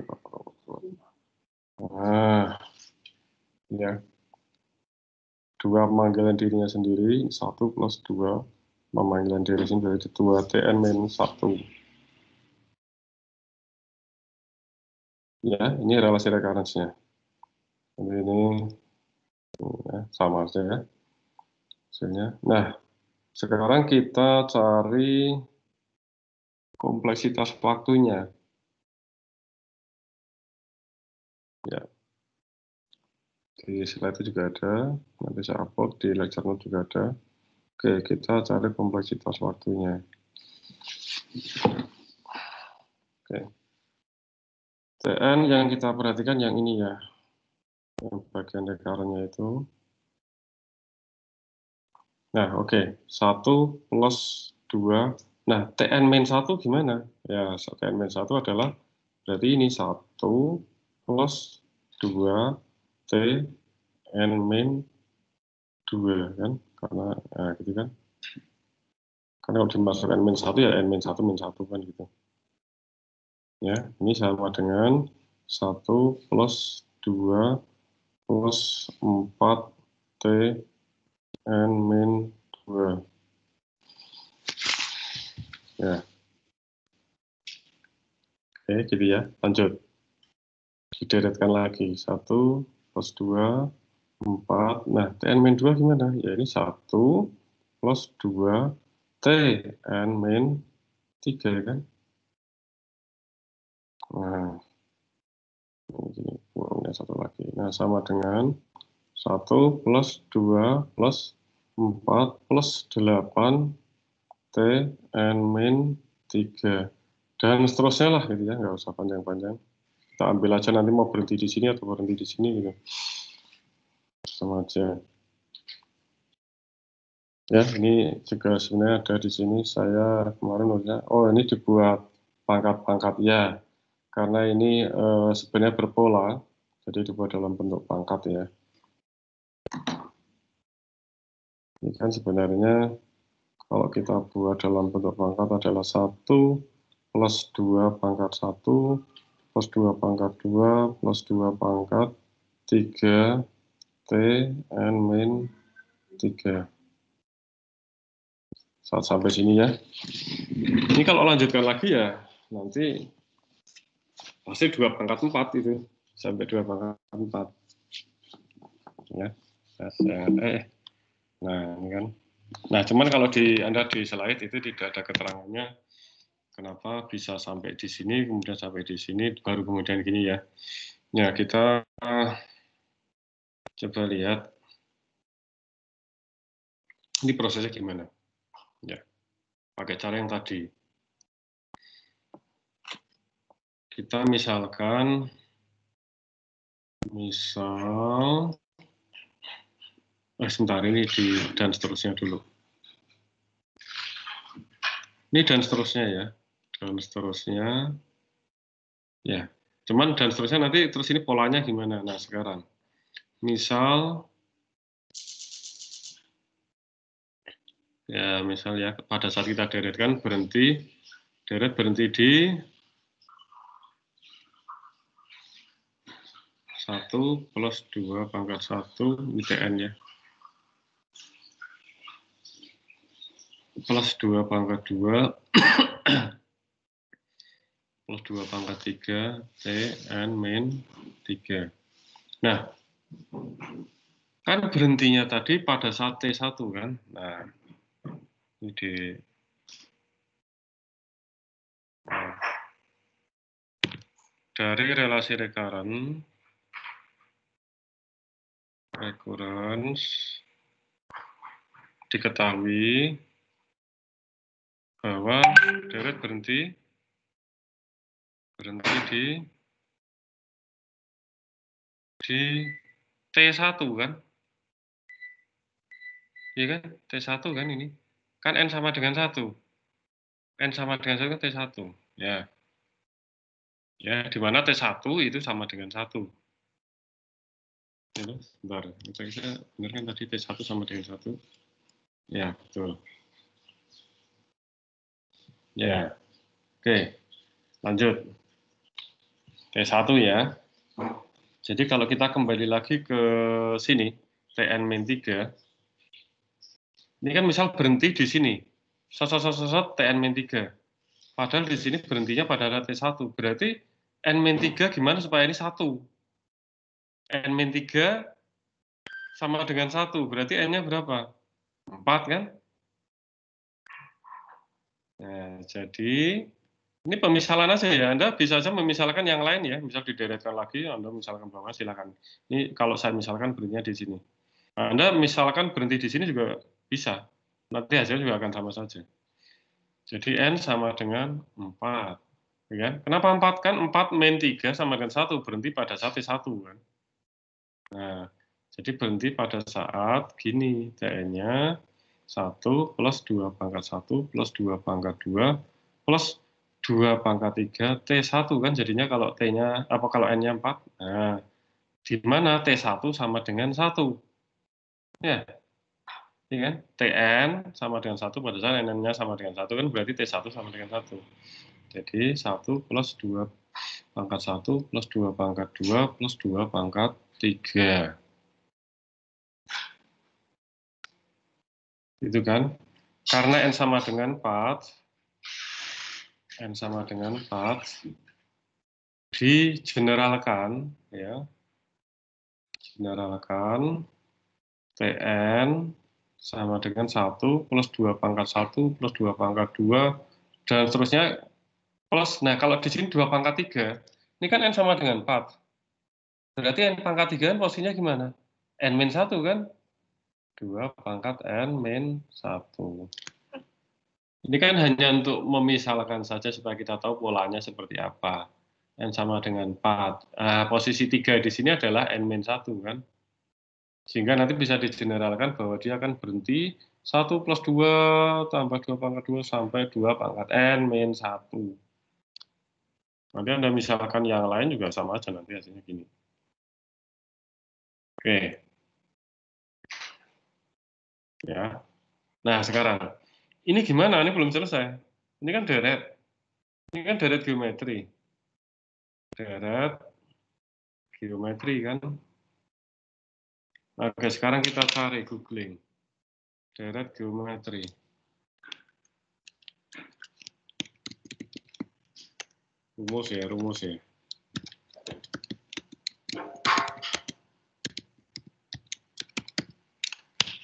ya. 2 pemanggilan dirinya sendiri, 1 plus 2 pemanggilan diri sendiri, jadi 2 Tn min 1. Ya, ini relasi recurrence-nya. Ini ya, sama aja ya hasilnya. Nah, sekarang kita cari kompleksitas waktunya. Ya, di slide itu juga ada, nanti saya upload di lecture note juga ada. Oke, kita cari kompleksitas waktunya. Oke. Tn yang kita perhatikan yang ini ya, yang bagian recurrent-nya itu. Nah, oke. 1 plus 2. Nah, Tn min 1 gimana? Ya, Tn min 1 adalah berarti ini 1 plus 2 Tn min 2 kan? Karena gitu kan. Karena kalau dimasukkan min 1 ya N min 1 min 1 kan gitu. Ya, ini sama dengan 1 plus 2 plus 4 Tn min 2. Ya. Oke, gitu ya. Lanjut. Dideretkan lagi. 1 plus 2, 4. Nah, Tn min 2 gimana? Ya, ini 1 plus 2 Tn min 3 kan? Nah, ini kurangnya 1 lagi. Nah, sama dengan 1 plus 2 plus 4 plus 8 Tn min 3. Dan seterusnya lah gitu ya, nggak usah panjang-panjang. Kita ambil aja nanti mau berhenti di sini atau berhenti di sini gitu. Sama aja. Ya, ini juga sebenarnya ada di sini. Saya kemarin nulisnya, oh ini dibuat pangkat-pangkat ya. Karena ini sebenarnya berpola, jadi dibuat dalam bentuk pangkat ya. Ini kan sebenarnya kalau kita buat dalam bentuk pangkat adalah 1 plus 2 pangkat 1 plus 2 pangkat 2 plus 2 pangkat 3 Tn min 3. Saat sampai sini ya. Ini kalau lanjutkan lagi ya nanti pasti 2 pangkat 4 itu. Sampai 2 pangkat 4. Ya. Nah, ini kan. Nah, cuman kalau Anda di slide itu tidak ada keterangannya Kenapa bisa sampai di sini, kemudian sampai di sini, baru kemudian gini ya. Ya, kita coba lihat ini prosesnya gimana. Ya, pakai cara yang tadi. Kita misalkan, sebentar ini dan seterusnya dulu. Ini dan seterusnya ya, dan seterusnya. Ya, cuman dan seterusnya nanti terus ini polanya gimana. Nah, sekarang misal ya pada saat kita deret kan deret berhenti di 1 plus 2 pangkat 1 ini TN ya, plus 2 pangkat 2 plus 2 pangkat 3 TN min 3. Nah, kan berhentinya tadi pada saat T1 kan. Nah, ini dari relasi recurrence diketahui bahwa deret berhenti di T1 kan. Iya kan? T1 kan ini. Kan N sama dengan 1. N sama dengan 1 kan T1. Ya. Ya, di mana T1 itu sama dengan 1. Ya, sebentar. Kita benar kan tadi T1 sama dengan 1? Ya, betul. Ya. Oke. Lanjut. T1 ya. Jadi kalau kita kembali lagi ke sini, Tn-3, ini kan misal berhenti di sini. Tn-3. Padahal di sini berhentinya pada T1. Berarti N-3 gimana supaya ini 1? N-3 sama dengan 1. Berarti N-nya berapa? 4 kan? Nah, jadi ini pemisalan aja ya. Anda bisa saja memisalkan yang lain ya. Misal dideretkan lagi, Anda misalkan bawah, silakan. Ini kalau saya misalkan berhentinya di sini. Anda misalkan berhenti di sini juga bisa. Nanti hasilnya juga akan sama saja. Jadi N sama dengan 4. Ya. Kenapa 4? Kan 4 min 3 sama dengan 1. Berhenti pada saat T1 kan. Nah, jadi berhenti pada saat gini. Tn-nya 1 plus 2 pangkat 1 plus 2 pangkat 2 plus 2 pangkat 3 T1 kan jadinya kalau T-nya kalau N-nya 4. Nah, di mana T1 sama dengan 1. Ya. Iya kan? Tn sama dengan 1 pada saat N-nya sama dengan 1 kan berarti T1 sama dengan 1. Jadi 1 plus 2 pangkat 1 plus 2 pangkat 2 plus 2 pangkat 3. Itu kan? Karena N sama dengan 4, digeneralkan, ya. Generalkan Tn sama dengan 1 plus 2 pangkat 1 plus 2 pangkat 2 dan seterusnya plus. Nah, kalau di sini 2 pangkat 3, ini kan N sama dengan 4. Berarti N pangkat 3 kan posisinya gimana? N min 1 kan? 2 pangkat N min 1. Ini kan hanya untuk memisalkan saja supaya kita tahu polanya seperti apa. N sama dengan 4. Posisi 3 di sini adalah N min 1 kan? Sehingga nanti bisa digeneralkan bahwa dia akan berhenti 1 plus 2 tambah 2 pangkat 2 sampai 2 pangkat N min 1. Nanti Anda misalkan yang lain juga sama aja nanti hasilnya gini. Oke. Ya. Nah, sekarang ini gimana? Ini belum selesai. Ini kan deret. Ini kan deret geometri. Deret geometri kan. Oke, sekarang kita cari googling. Deret geometri. Rumus ya.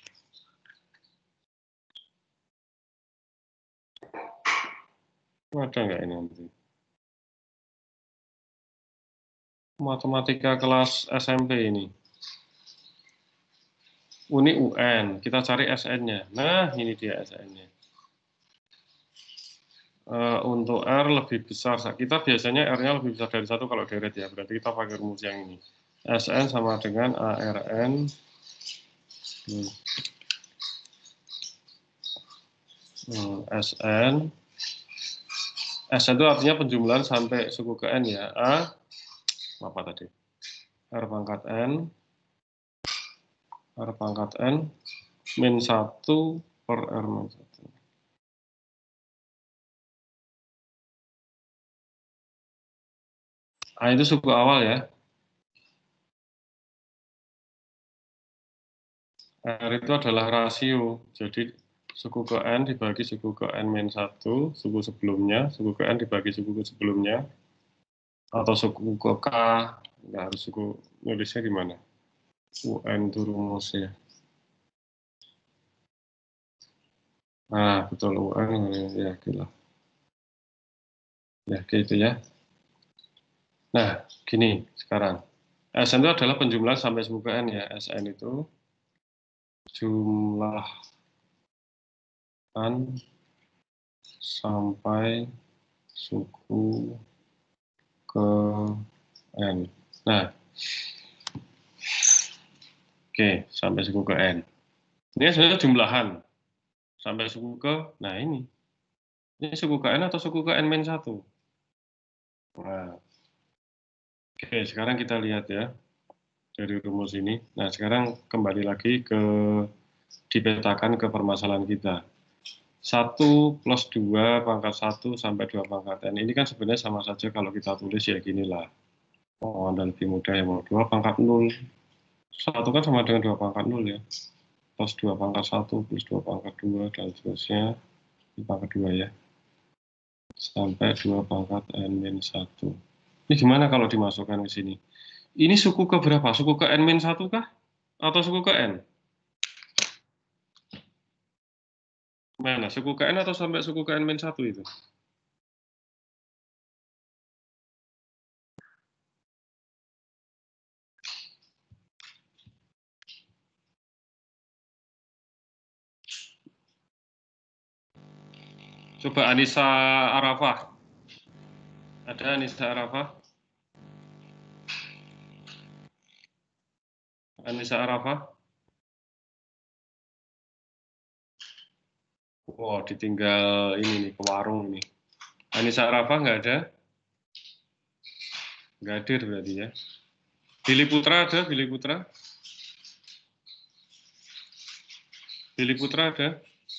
Nah, Ada nggak ini nanti? Matematika kelas SMP ini. Ini UN, kita cari SN-nya. Nah, ini dia SN-nya. Untuk R lebih besar. Kita biasanya R-nya lebih besar dari 1 kalau deret ya. Berarti kita pakai rumus yang ini. SN sama dengan ARN. SN. SN itu artinya penjumlahan sampai suku ke N ya. Apa tadi? R pangkat N. R pangkat N. Min 1 per R min 1. Itu suku awal ya. R itu adalah rasio. Jadi suku ke N dibagi suku ke N min 1, suku sebelumnya, suku ke N dibagi suku ke sebelumnya, atau suku ke K, nggak harus suku, nulisnya di mana? UN itu rumusnya. Nah, betul UN, ya gila. Ya, gitu ya. Nah, gini sekarang. SN itu adalah penjumlahan sampai suku ke N ya. SN itu jumlahan sampai suku ke N. Nah, oke, sampai suku ke N. Ini sebenarnya jumlahan sampai suku ke, nah ini suku ke N atau suku ke N-1. Nah, oke, sekarang kita lihat ya dari rumus ini. Nah, sekarang kembali lagi ke dipetakan ke permasalahan kita. 1 plus 2 pangkat 1 sampai 2 pangkat N. Ini kan sebenarnya sama saja kalau kita tulis ya ginilah. Oh, dan lebih mudah ya, 2 pangkat 0. 1 kan sama dengan 2 pangkat 0 ya. Plus 2 pangkat 1 plus 2 pangkat 2 dan seterusnya. Ini pangkat 2 ya. Sampai 2 pangkat N-1. Ini gimana kalau dimasukkan ke sini? Ini suku ke berapa? Suku ke N-1 kah? Atau suku ke N? Mana? Suku ke N atau sampai suku ke N-1 itu? Coba Anissa Arafah. Ada Anissa Arafah? Anissa Arafah? Wow, ditinggal ini nih, ke warung nih. Anissa Arafah nggak ada? Nggak hadir berarti ya. Billy Putra ada? Billy Putra? Billy Putra ada?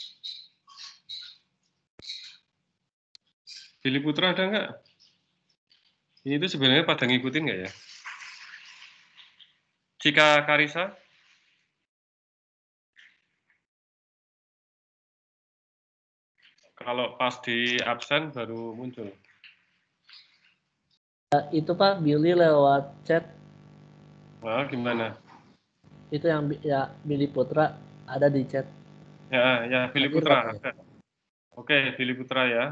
Billy Putra ada nggak? Ini tuh sebenarnya pada ngikutin nggak ya? Cika Karisa? Kalau pas di absen baru muncul. Itu Pak, Billy lewat chat. Nah, gimana? Itu yang ya Billy Putra ada di chat. Ya, Billy Putra ada. Oke, Billy Putra ya.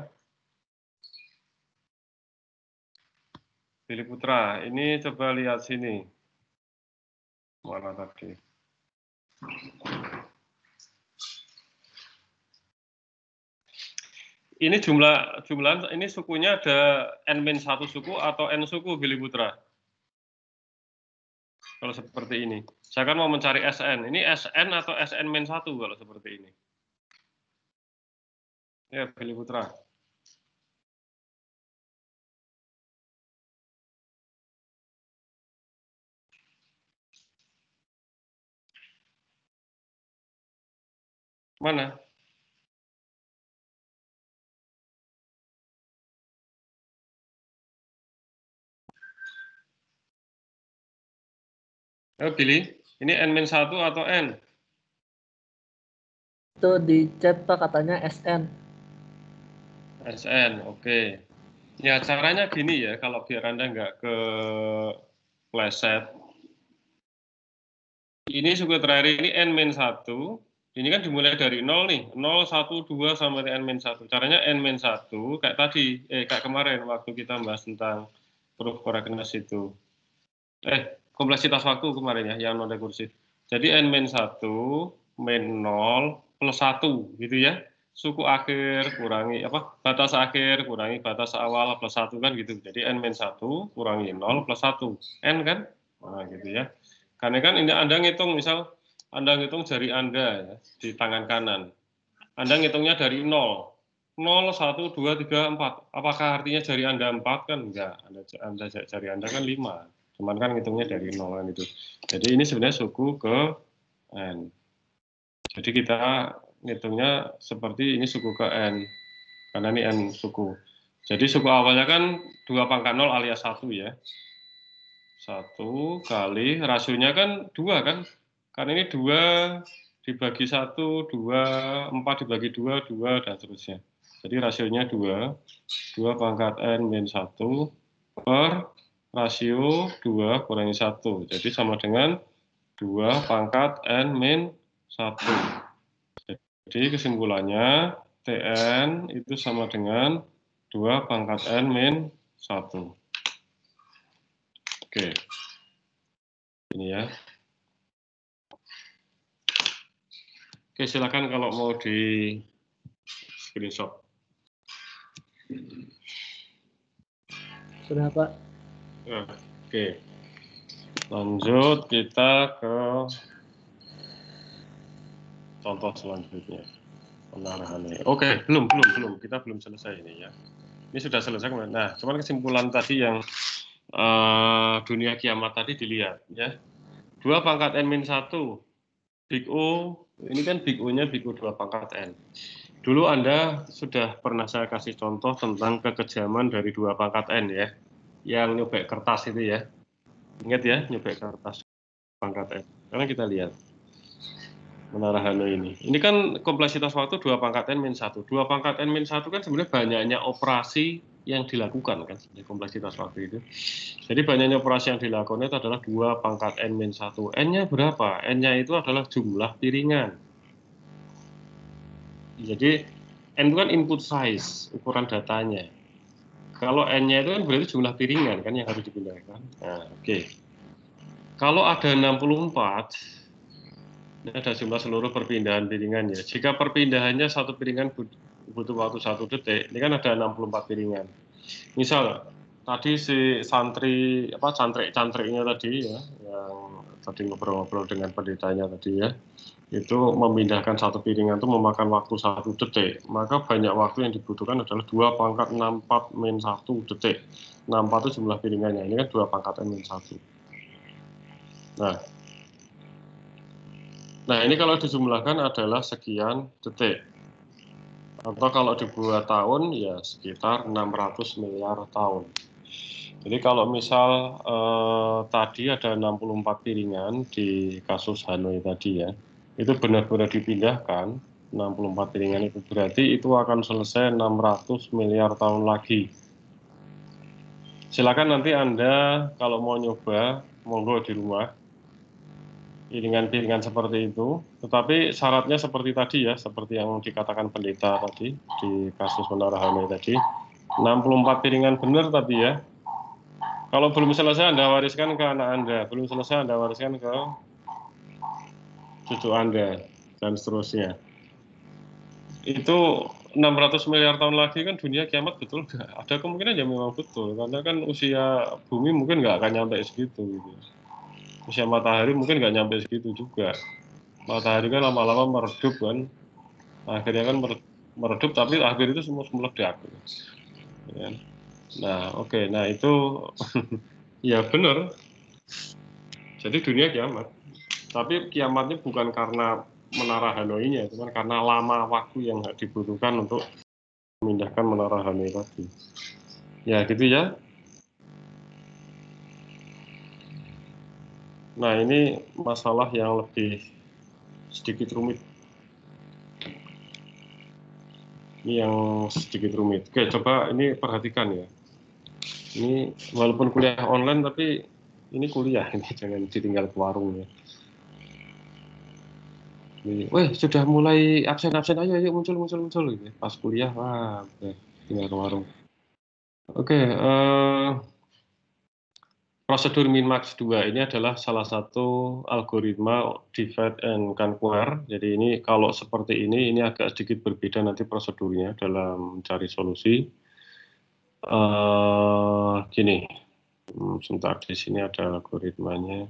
Billy Putra, ini coba lihat sini. Mana tadi? Ini jumlah ini sukunya ada N-1 suku atau N suku Billy Putra? Kalau seperti ini. Saya kan mau mencari SN. Ini SN atau SN-1 kalau seperti ini. Ya, Billy Putra. Mana? Billy, ini N-1 atau N? Itu di chat Pak katanya SN. SN, oke. Ya, caranya gini ya, kalau biar Anda nggak ke pleset. Ini suku terakhir ini N-1, Ini kan dimulai dari 0 nih, 0, 1, 2 sampai n-1. Caranya n-1 kayak tadi, kayak kemarin waktu kita bahas tentang proof correctness itu. Kompleksitas waktu kemarin ya, yang non rekursif. Jadi n-1 min 0 plus 1 gitu ya. Suku akhir kurangi batas akhir kurangi batas awal plus 1 kan gitu. Jadi n-1 kurangi 0 plus 1. N kan? Nah, gitu ya. Karena kan ini Anda ngitung, misal Anda ngitung jari Anda ya, di tangan kanan. Anda ngitungnya dari 0. 0, 1, 2, 3, 4. Apakah artinya jari Anda 4 kan? Enggak. Jari Anda kan 5. Cuman kan ngitungnya dari 0 kan itu. Jadi ini sebenarnya suku ke N. Jadi kita ngitungnya seperti ini suku ke N. Karena ini N suku. Jadi suku awalnya kan 2 pangkat 0 alias 1 ya. 1 kali rasionya kan 2 kan. Karena ini 2 dibagi 1, 2, 4 dibagi 2, 2, dan seterusnya. Jadi rasionya 2 pangkat N min 1 per rasio 2 kurangi 1. Jadi sama dengan 2 pangkat N min 1. Jadi kesimpulannya Tn itu sama dengan 2 pangkat N min 1. Oke. Ini ya. Oke, silakan kalau mau di screenshot. Sudah, Pak. Oke. Lanjut kita ke contoh selanjutnya. Penarahannya. Oke, belum. Kita belum selesai ini ya. Ini sudah selesai. Nah, cuman kesimpulan tadi yang dunia kiamat tadi dilihat ya. 2 pangkat N-1. Big O, ini kan Big O-nya Big O 2 pangkat N. Dulu Anda sudah pernah saya kasih contoh tentang kekejaman dari 2 pangkat N ya. Yang nyobek kertas itu ya. Ingat ya, nyobek kertas pangkat N. Sekarang kita lihat menara Hanoi ini. Ini kan kompleksitas waktu 2 pangkat N-1. 2 pangkat N-1 kan sebenarnya banyaknya operasi yang dilakukan kan, kompleksitas waktu itu. Jadi banyaknya operasi yang dilakukan itu adalah 2 pangkat N-1. N-nya berapa? N-nya itu adalah jumlah piringan. Jadi N itu kan input size, ukuran datanya. Kalau N-nya itu kan berarti jumlah piringan kan yang harus dipindahkan. Nah, oke. Kalau ada 64, ini ada jumlah seluruh perpindahan piringannya. Jika perpindahannya satu piringan butuh waktu 1 detik, ini kan ada 64 piringan. Misal tadi si cantriknya tadi ya, yang tadi ngobrol-ngobrol dengan pendetanya tadi ya, itu memindahkan satu piringan itu memakan waktu 1 detik, maka banyak waktu yang dibutuhkan adalah 2 pangkat 64 min 1 detik. 64 itu jumlah piringannya, ini kan 2 pangkat min 1. Nah, ini kalau dijumlahkan adalah sekian detik. Atau kalau dibuat tahun, ya sekitar 600 miliar tahun. Jadi kalau misal tadi ada 64 piringan di kasus Hanoi tadi ya, itu benar-benar dipindahkan, 64 piringan itu berarti itu akan selesai 600 miliar tahun lagi. Silakan nanti Anda kalau mau nyoba, monggo di rumah, piringan-piringan seperti itu, tetapi syaratnya seperti tadi ya, seperti yang dikatakan pendeta tadi di kasus menara Hanoi tadi, 64 piringan benar tadi ya. Kalau belum selesai Anda wariskan ke anak Anda, belum selesai Anda wariskan ke cucu Anda, dan seterusnya. Itu 600 miliar tahun lagi kan dunia kiamat betul nggak? Ada kemungkinan ya memang betul, karena kan usia bumi mungkin nggak akan nyampe segitu gitu. Usia matahari mungkin nggak nyampe segitu juga. Matahari kan lama-lama meredup kan, akhirnya kan meredup tapi akhir itu semua meledak. Ya. Nah, oke. Nah itu ya benar. Jadi dunia kiamat. Tapi kiamatnya bukan karena menara Hanoi-nya, cuma karena lama waktu yang dibutuhkan untuk memindahkan menara Hanoi tadi. Ya gitu ya. Nah ini masalah yang lebih sedikit rumit. Ini yang sedikit rumit. Oke, coba ini perhatikan ya. Ini walaupun kuliah online tapi ini kuliah, ini jangan ditinggal ke warung ya. Weh, sudah mulai absen-absen, ayo muncul. Gitu. Pas kuliah, wah, tinggal ke warung. Oke, prosedur min-max 2 ini adalah salah satu algoritma divide and conquer. Jadi ini kalau seperti ini agak sedikit berbeda nanti prosedurnya dalam mencari solusi. Gini, sebentar, di sini ada algoritmanya.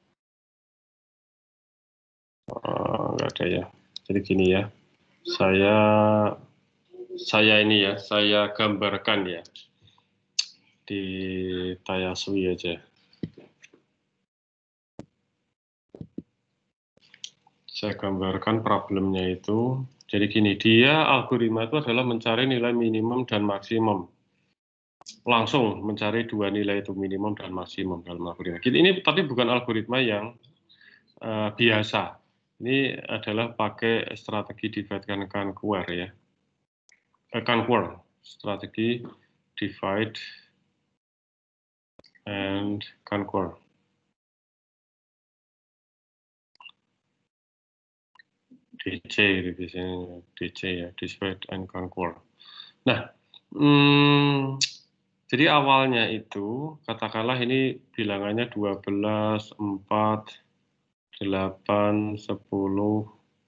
Nggak ada ya. Jadi gini ya, saya gambarkan ya di Tayaswi aja. Saya gambarkan problemnya itu. Jadi gini, dia algoritma itu adalah mencari nilai minimum dan maksimum. Langsung mencari dua nilai itu, minimum dan maksimum dalam algoritma. Ini tapi bukan algoritma yang biasa. Ini adalah pakai strategi divide and conquer ya. Conquer, strategi divide and conquer. DC gitu biasanya, DC ya, divide and conquer. Nah, jadi awalnya itu katakanlah ini bilangannya 12, 4, 8, 10,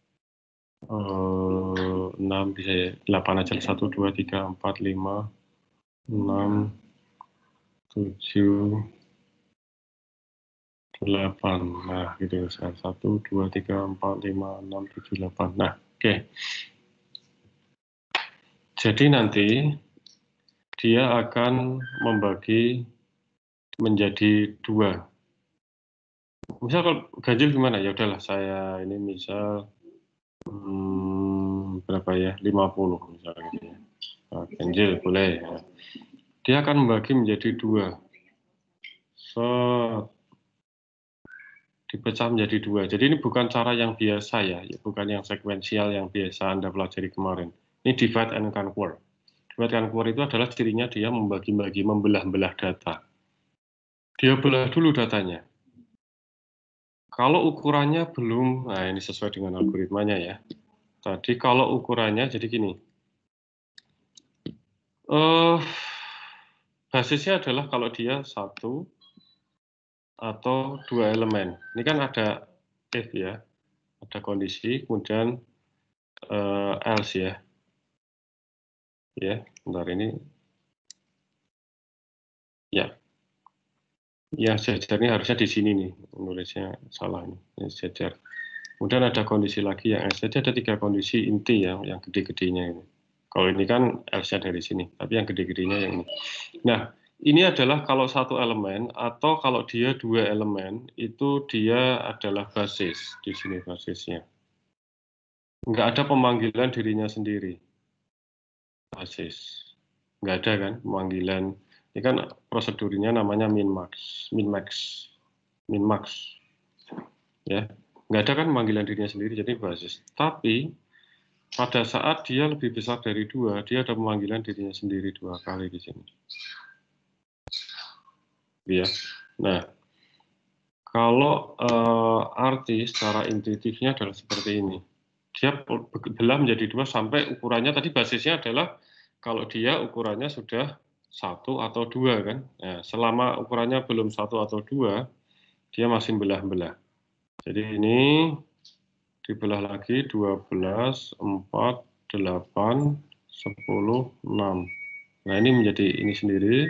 6 bisa ya, 8 aja, 1, 2, 3, 4, 5, 6, 7, 8. Nah, gitu. 1, 2, 3, 4, 5, 6, 7, 8. Nah, oke. Jadi nanti dia akan membagi menjadi 2. Misal kalau ganjil gimana? Ya udahlah, saya ini misal berapa ya? 50 misalnya gitu ya. Nah, ganjil boleh ya. Dia akan membagi menjadi 2. Dipecah menjadi 2. Jadi ini bukan cara yang biasa ya, bukan yang sekuensial yang biasa Anda pelajari kemarin. Ini divide and conquer. Divide and conquer itu adalah cirinya dia membagi-bagi, membelah-belah data. Dia belah dulu datanya. Kalau ukurannya belum, nah ini sesuai dengan algoritmanya ya. Tadi kalau ukurannya jadi gini. Basisnya adalah kalau dia 1 atau 2 elemen. Ini kan ada if ya, ada kondisi, kemudian else ya. Ya, bentar ini. Ya. Yang sejajar ini harusnya di sini nih, nulisnya salah nih, ini sejajar. Kemudian ada kondisi lagi yang else, jadi ada 3 kondisi inti ya, yang gede-gedenya ini. Kalau ini kan else-nya dari sini, tapi yang gede-gedenya yang ini. Nah, ini adalah kalau satu elemen atau kalau dia 2 elemen, itu dia adalah basis, di sini basisnya. Nggak ada pemanggilan dirinya sendiri. Basis. Nggak ada kan pemanggilan. Ini kan prosedurnya namanya min-max. Ya, nggak ada kan pemanggilan dirinya sendiri, jadi basis. Tapi pada saat dia lebih besar dari 2, dia ada pemanggilan dirinya sendiri 2 kali di sini. Ya. Nah, kalau arti secara intuitifnya adalah seperti ini. Dia belah menjadi 2 sampai ukurannya tadi basisnya adalah kalau dia ukurannya sudah 1 atau 2 kan. Nah, selama ukurannya belum 1 atau 2, dia masih belah-belah. Jadi ini dibelah lagi 12, 4, 8, 10, 6. Nah, ini menjadi ini sendiri,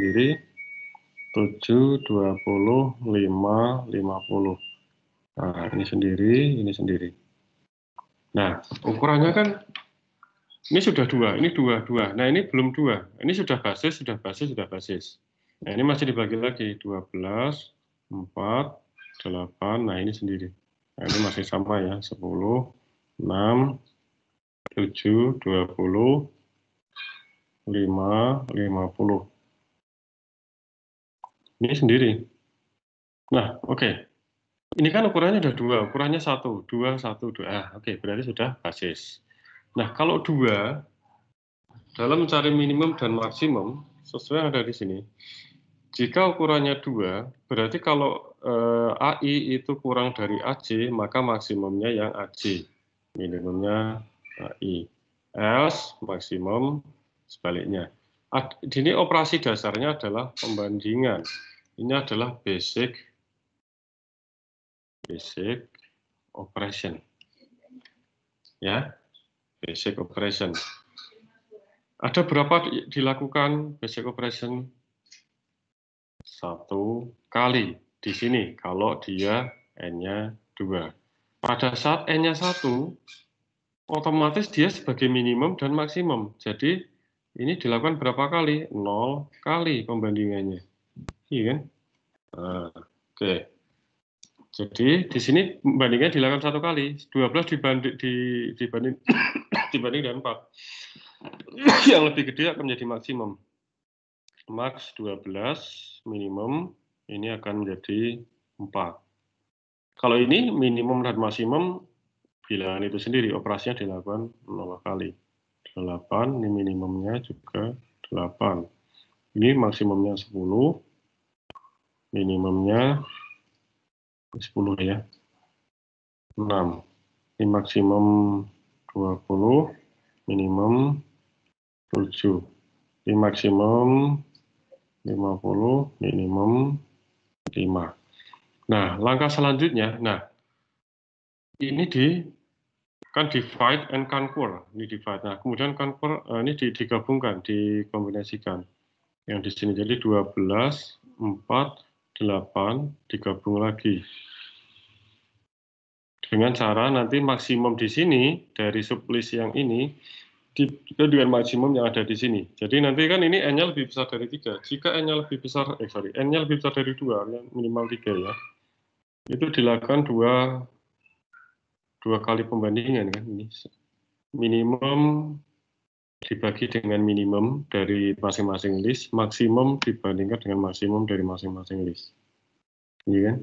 7, 20, 5, 50. Nah, ini sendiri. Nah, ukurannya kan ini sudah 2, ini 2. Nah, ini belum 2. Ini sudah basis. Nah, ini masih dibagi lagi 12, 4, 8. Nah, ini sendiri. Nah, ini masih sama ya, 10, 6, 7, 20, 5, 50. Ini sendiri. Nah, oke. Ini kan ukurannya udah 2, ukurannya 1, 2, 1, 2. Oke, berarti sudah basis. Nah, kalau 2, dalam mencari minimum dan maksimum, sesuai yang ada di sini, Jika ukurannya 2, berarti kalau AI itu kurang dari AC, maka maksimumnya yang AC, minimumnya AI. Else, maksimum sebaliknya. Ini operasi dasarnya adalah pembandingan. Ini adalah basic operation. Ya, basic operation. Ada berapa dilakukan basic operation? 1 kali di sini kalau dia N-nya 2. Pada saat N-nya 1, otomatis dia sebagai minimum dan maksimum. Jadi ini dilakukan berapa kali? 0 kali pembandingannya. Iya kan? Nah, oke. Jadi di sini pembandingannya dilakukan 1 kali. 12 dibanding dengan 4. Yang lebih gede akan menjadi maksimum. Max 12, minimum ini akan menjadi 4. Kalau ini minimum dan maksimum bilangan itu sendiri, operasinya dilakukan 0 kali. 8, ini minimumnya juga 8. Ini maksimumnya 10, minimumnya 10 ya. 6. Ini maksimum 20, minimum 7. Ini maksimum 50, minimum 5. Nah, langkah selanjutnya, ini kan divide and conquer. Ini divide. Nah, kemudian conquer ini digabungkan, dikombinasikan. Yang di sini jadi 12, 4, 8 digabung lagi. Dengan cara nanti maksimum di sini dari sublist yang ini dengan maksimum yang ada di sini. Jadi nanti kan ini N-nya lebih besar dari 3. Jika N-nya lebih besar, N-nya lebih besar dari 2, minimal 3 ya. Itu dilakukan dua kali pembandingan kan ini. Minimum dibagi dengan minimum dari masing-masing list, maksimum dibandingkan dengan maksimum dari masing-masing list. Iya kan?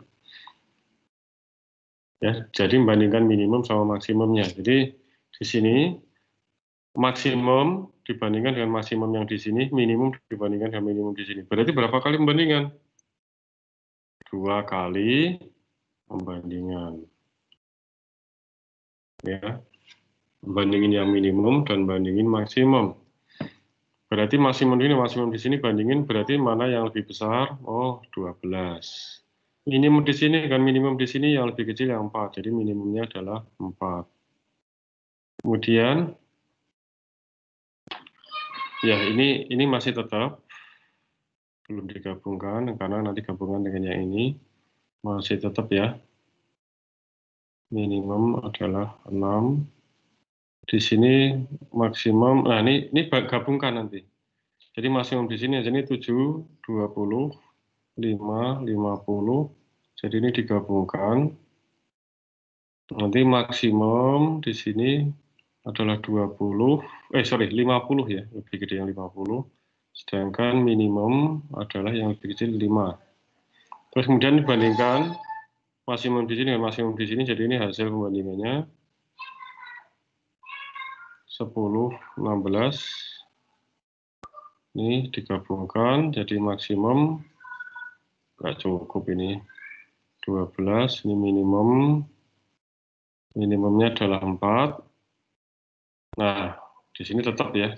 Ya, jadi membandingkan minimum sama maksimumnya. Jadi di sini maksimum dibandingkan dengan maksimum yang di sini, minimum dibandingkan dengan minimum di sini. Berarti berapa kali pembandingan? 2 kali pembandingan. Ya, bandingin yang minimum dan bandingin maksimum. Berarti maksimum di sini bandingin berarti mana yang lebih besar? Oh, 12. Minimum di sini kan minimum di sini yang lebih kecil yang 4. Jadi minimumnya adalah 4. Kemudian ya ini masih tetap belum digabungkan karena nanti gabungan dengan yang ini masih tetap ya. Minimum adalah 6. Di sini maksimum, nah ini gabungkan nanti. Jadi maksimum di sini, jadi 7, 20, 5, 50. Jadi ini digabungkan. Nanti maksimum di sini adalah 50 ya, lebih gede yang 50. Sedangkan minimum adalah yang lebih kecil 5. Terus kemudian dibandingkan maksimum di sini dengan maksimum di sini, jadi ini hasil pembandingannya 10, 16. Ini digabungkan jadi maksimum nggak cukup ini 12, ini minimumnya adalah 4. Nah, di sini tetap ya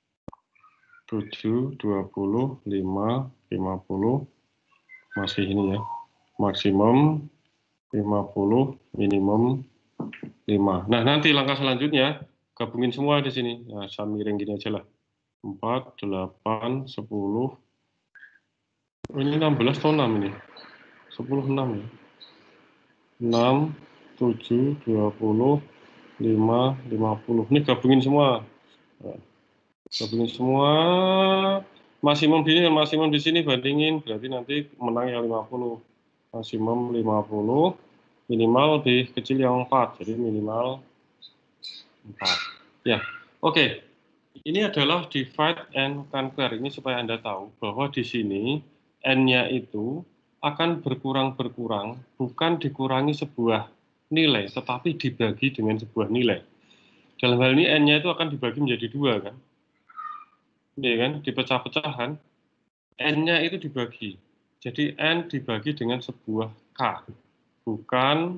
7, 20, 5, 50 masih ini ya. Maksimum 50, minimum 5. Nah, nanti langkah selanjutnya gabungin semua di sini. Nah, saya miring gini aja lah. 4, 8, 10. Ini 16 atau 6 ini? 10, 6 ya. 6, 7, 20, 5, 50. Ini gabungin semua. Nah, gabungin semua. Maksimum di sini dan maksimum di sini bandingin. Berarti nanti menang yang 50. Maksimum 50. Minimal lebih kecil yang 4. Jadi minimal 4. Ya, oke. Ini adalah divide and conquer. Ini supaya Anda tahu bahwa di sini N-nya itu akan berkurang-berkurang, bukan dikurangi sebuah nilai, tetapi dibagi dengan sebuah nilai. Dalam hal ini N-nya itu akan dibagi menjadi 2 kan? Iya kan? Dipecah-pecah kan? N-nya itu dibagi. Jadi N dibagi dengan sebuah K. Bukan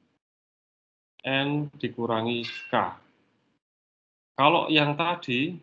N dikurangi K. Kalau yang tadi,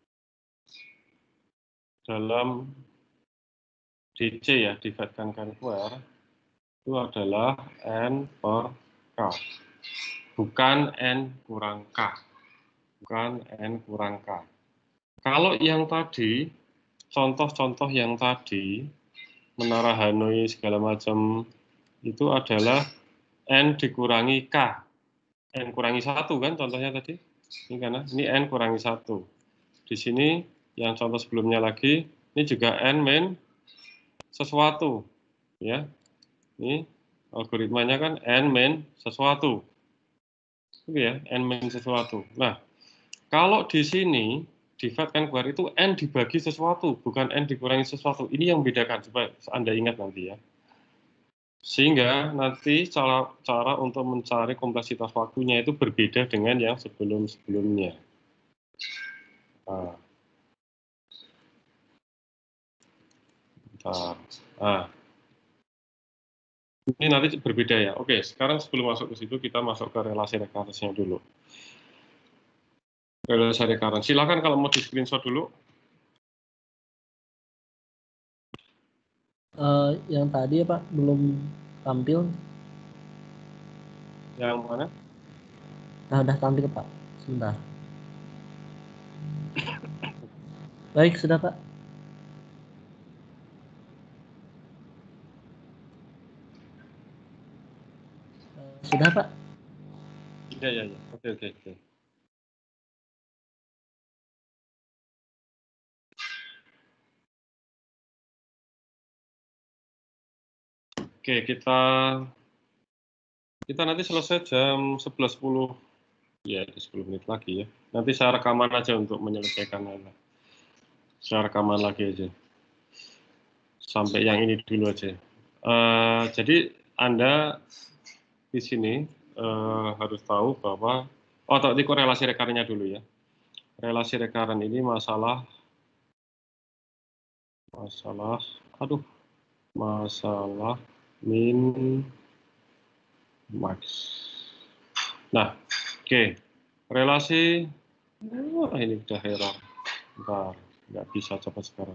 dalam DC ya, divide kan square, itu adalah N per K. Bukan N kurang K. Bukan N kurang K. Kalau yang tadi, contoh-contoh yang tadi, menara Hanoi segala macam, itu adalah N dikurangi K. N kurangi 1 kan contohnya tadi. Ini karena ini N kurangi 1. Di sini yang contoh sebelumnya lagi, ini juga N min sesuatu. Ya, ini algoritmanya kan N min sesuatu. Itu ya, N min sesuatu. Nah, kalau di sini, divide kan keluar itu N dibagi sesuatu, bukan N dikurangi sesuatu. Ini yang membedakan, supaya Anda ingat nanti ya. Sehingga nanti cara untuk mencari kompleksitas waktunya itu berbeda dengan yang sebelum-sebelumnya. Nah, nah, ini nanti berbeda ya. Oke, sekarang sebelum masuk ke situ, kita masuk ke relasi rekarensinya dulu. Relasi rekarensi, silakan kalau mau di screenshot dulu. Yang tadi ya Pak, belum tampil. Yang mana? Nah, udah tampil Pak, sebentar. Baik, sudah Pak. Sudah Pak. Iya. Oke. Oke, kita nanti selesai jam 11.10. Ya, 10 menit lagi ya. Nanti saya rekaman aja untuk menyelesaikan. Saya rekaman lagi aja. Sampai yang ini dulu aja. Jadi Anda di sini harus tahu bahwa, ini korelasi rekarannya dulu ya. Relasi rekaran ini masalah min max. Nah, oke. Relasi, ini udah error. Bentar, nggak bisa cepat sekarang.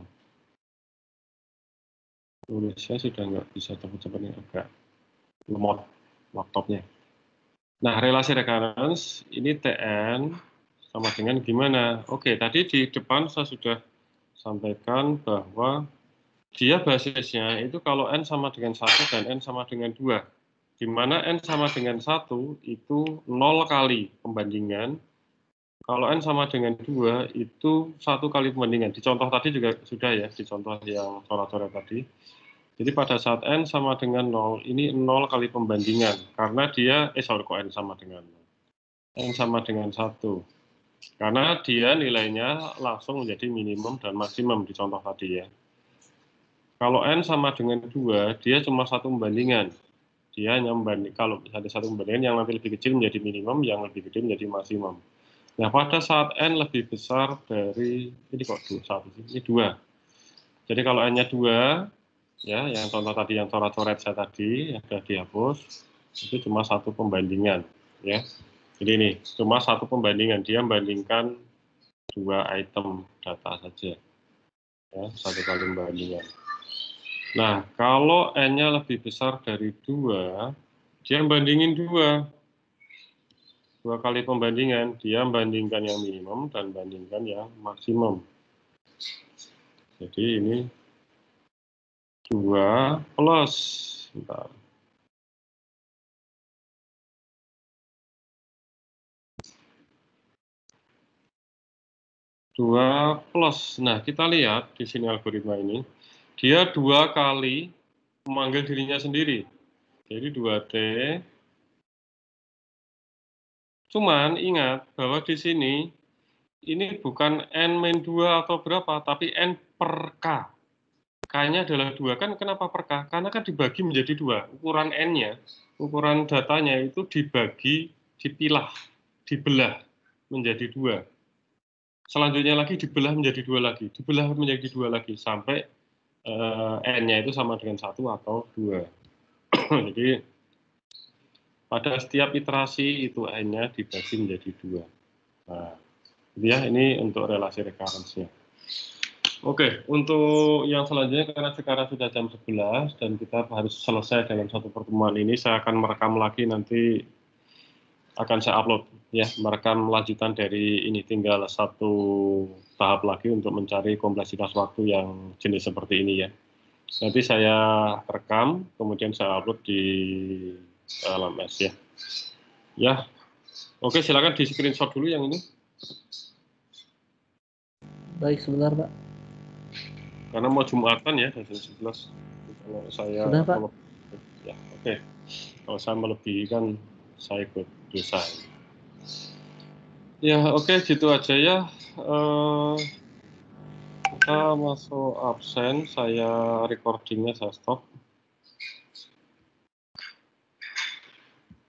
Tulisnya sudah nggak bisa cepat-cepat, ini agak lemot laptopnya. Nah, relasi recurrence ini Tn sama dengan gimana? Oke, tadi di depan saya sudah sampaikan bahwa dia basisnya itu kalau N sama dengan 1 dan N sama dengan 2. Di mana N sama dengan 1 itu 0 kali pembandingan. Kalau N sama dengan 2 itu 1 kali pembandingan. Di contoh tadi juga sudah ya, di contoh yang coret-coret tadi. Jadi pada saat N sama dengan 0, ini 0 kali pembandingan. Karena dia, kok N sama dengan 0. N sama dengan 1. Karena dia nilainya langsung menjadi minimum dan maksimum di contoh tadi ya. Kalau N sama dengan 2, dia cuma 1 pembandingan. Dia hanya kalau ada 1 pembandingan, yang nanti lebih kecil menjadi minimum, yang lebih gede menjadi maksimum. Nah, pada saat N lebih besar dari, ini kok 1 sih, ini 2. Jadi kalau N-nya 2, ya, yang contoh tadi yang coret-coret saya tadi, yang sudah dihapus, itu cuma 1 pembandingan. Ya. Jadi ini, cuma 1 pembandingan. Dia membandingkan 2 item data saja. Ya, 1 kali pembandingan. Nah, kalau N-nya lebih besar dari 2, dia bandingin 2 kali pembandingan. Dia bandingkan yang minimum dan bandingkan yang maksimum. Jadi ini 2 plus, bentar. Dua plus. Nah, kita lihat di sini algoritma ini. Dia 2 kali memanggil dirinya sendiri. Jadi 2T. Cuman ingat bahwa di sini ini bukan N-2 atau berapa, tapi N per K. K-nya adalah 2. Kan kenapa per K? Karena kan dibagi menjadi 2. Ukuran N-nya, ukuran datanya itu dibagi, dipilah, dibelah menjadi 2. Selanjutnya lagi dibelah menjadi 2 lagi, dibelah menjadi 2 lagi, sampai N-nya itu sama dengan 1 atau 2. Jadi pada setiap iterasi itu N-nya dibagi menjadi 2. Nah, ya ini untuk relasi recurrence-nya. Oke, untuk yang selanjutnya karena sekarang sudah jam 11 dan kita harus selesai dalam satu pertemuan ini, saya akan merekam lagi nanti akan saya upload ya, merekam lanjutan dari ini, tinggal satu tahap lagi untuk mencari kompleksitas waktu yang jenis seperti ini ya. Nanti saya rekam, kemudian saya upload di LMS ya. Ya, oke, silakan di screenshot dulu yang ini. Baik, sebentar Pak. Karena mau Jumatan ya, jam 11. Kalau saya Sudah, Pak. Ya, oke. Kalau saya melebihi kan saya ikut dosa. Ya, oke, gitu aja ya. Kita masuk absen, saya recordingnya saya stop.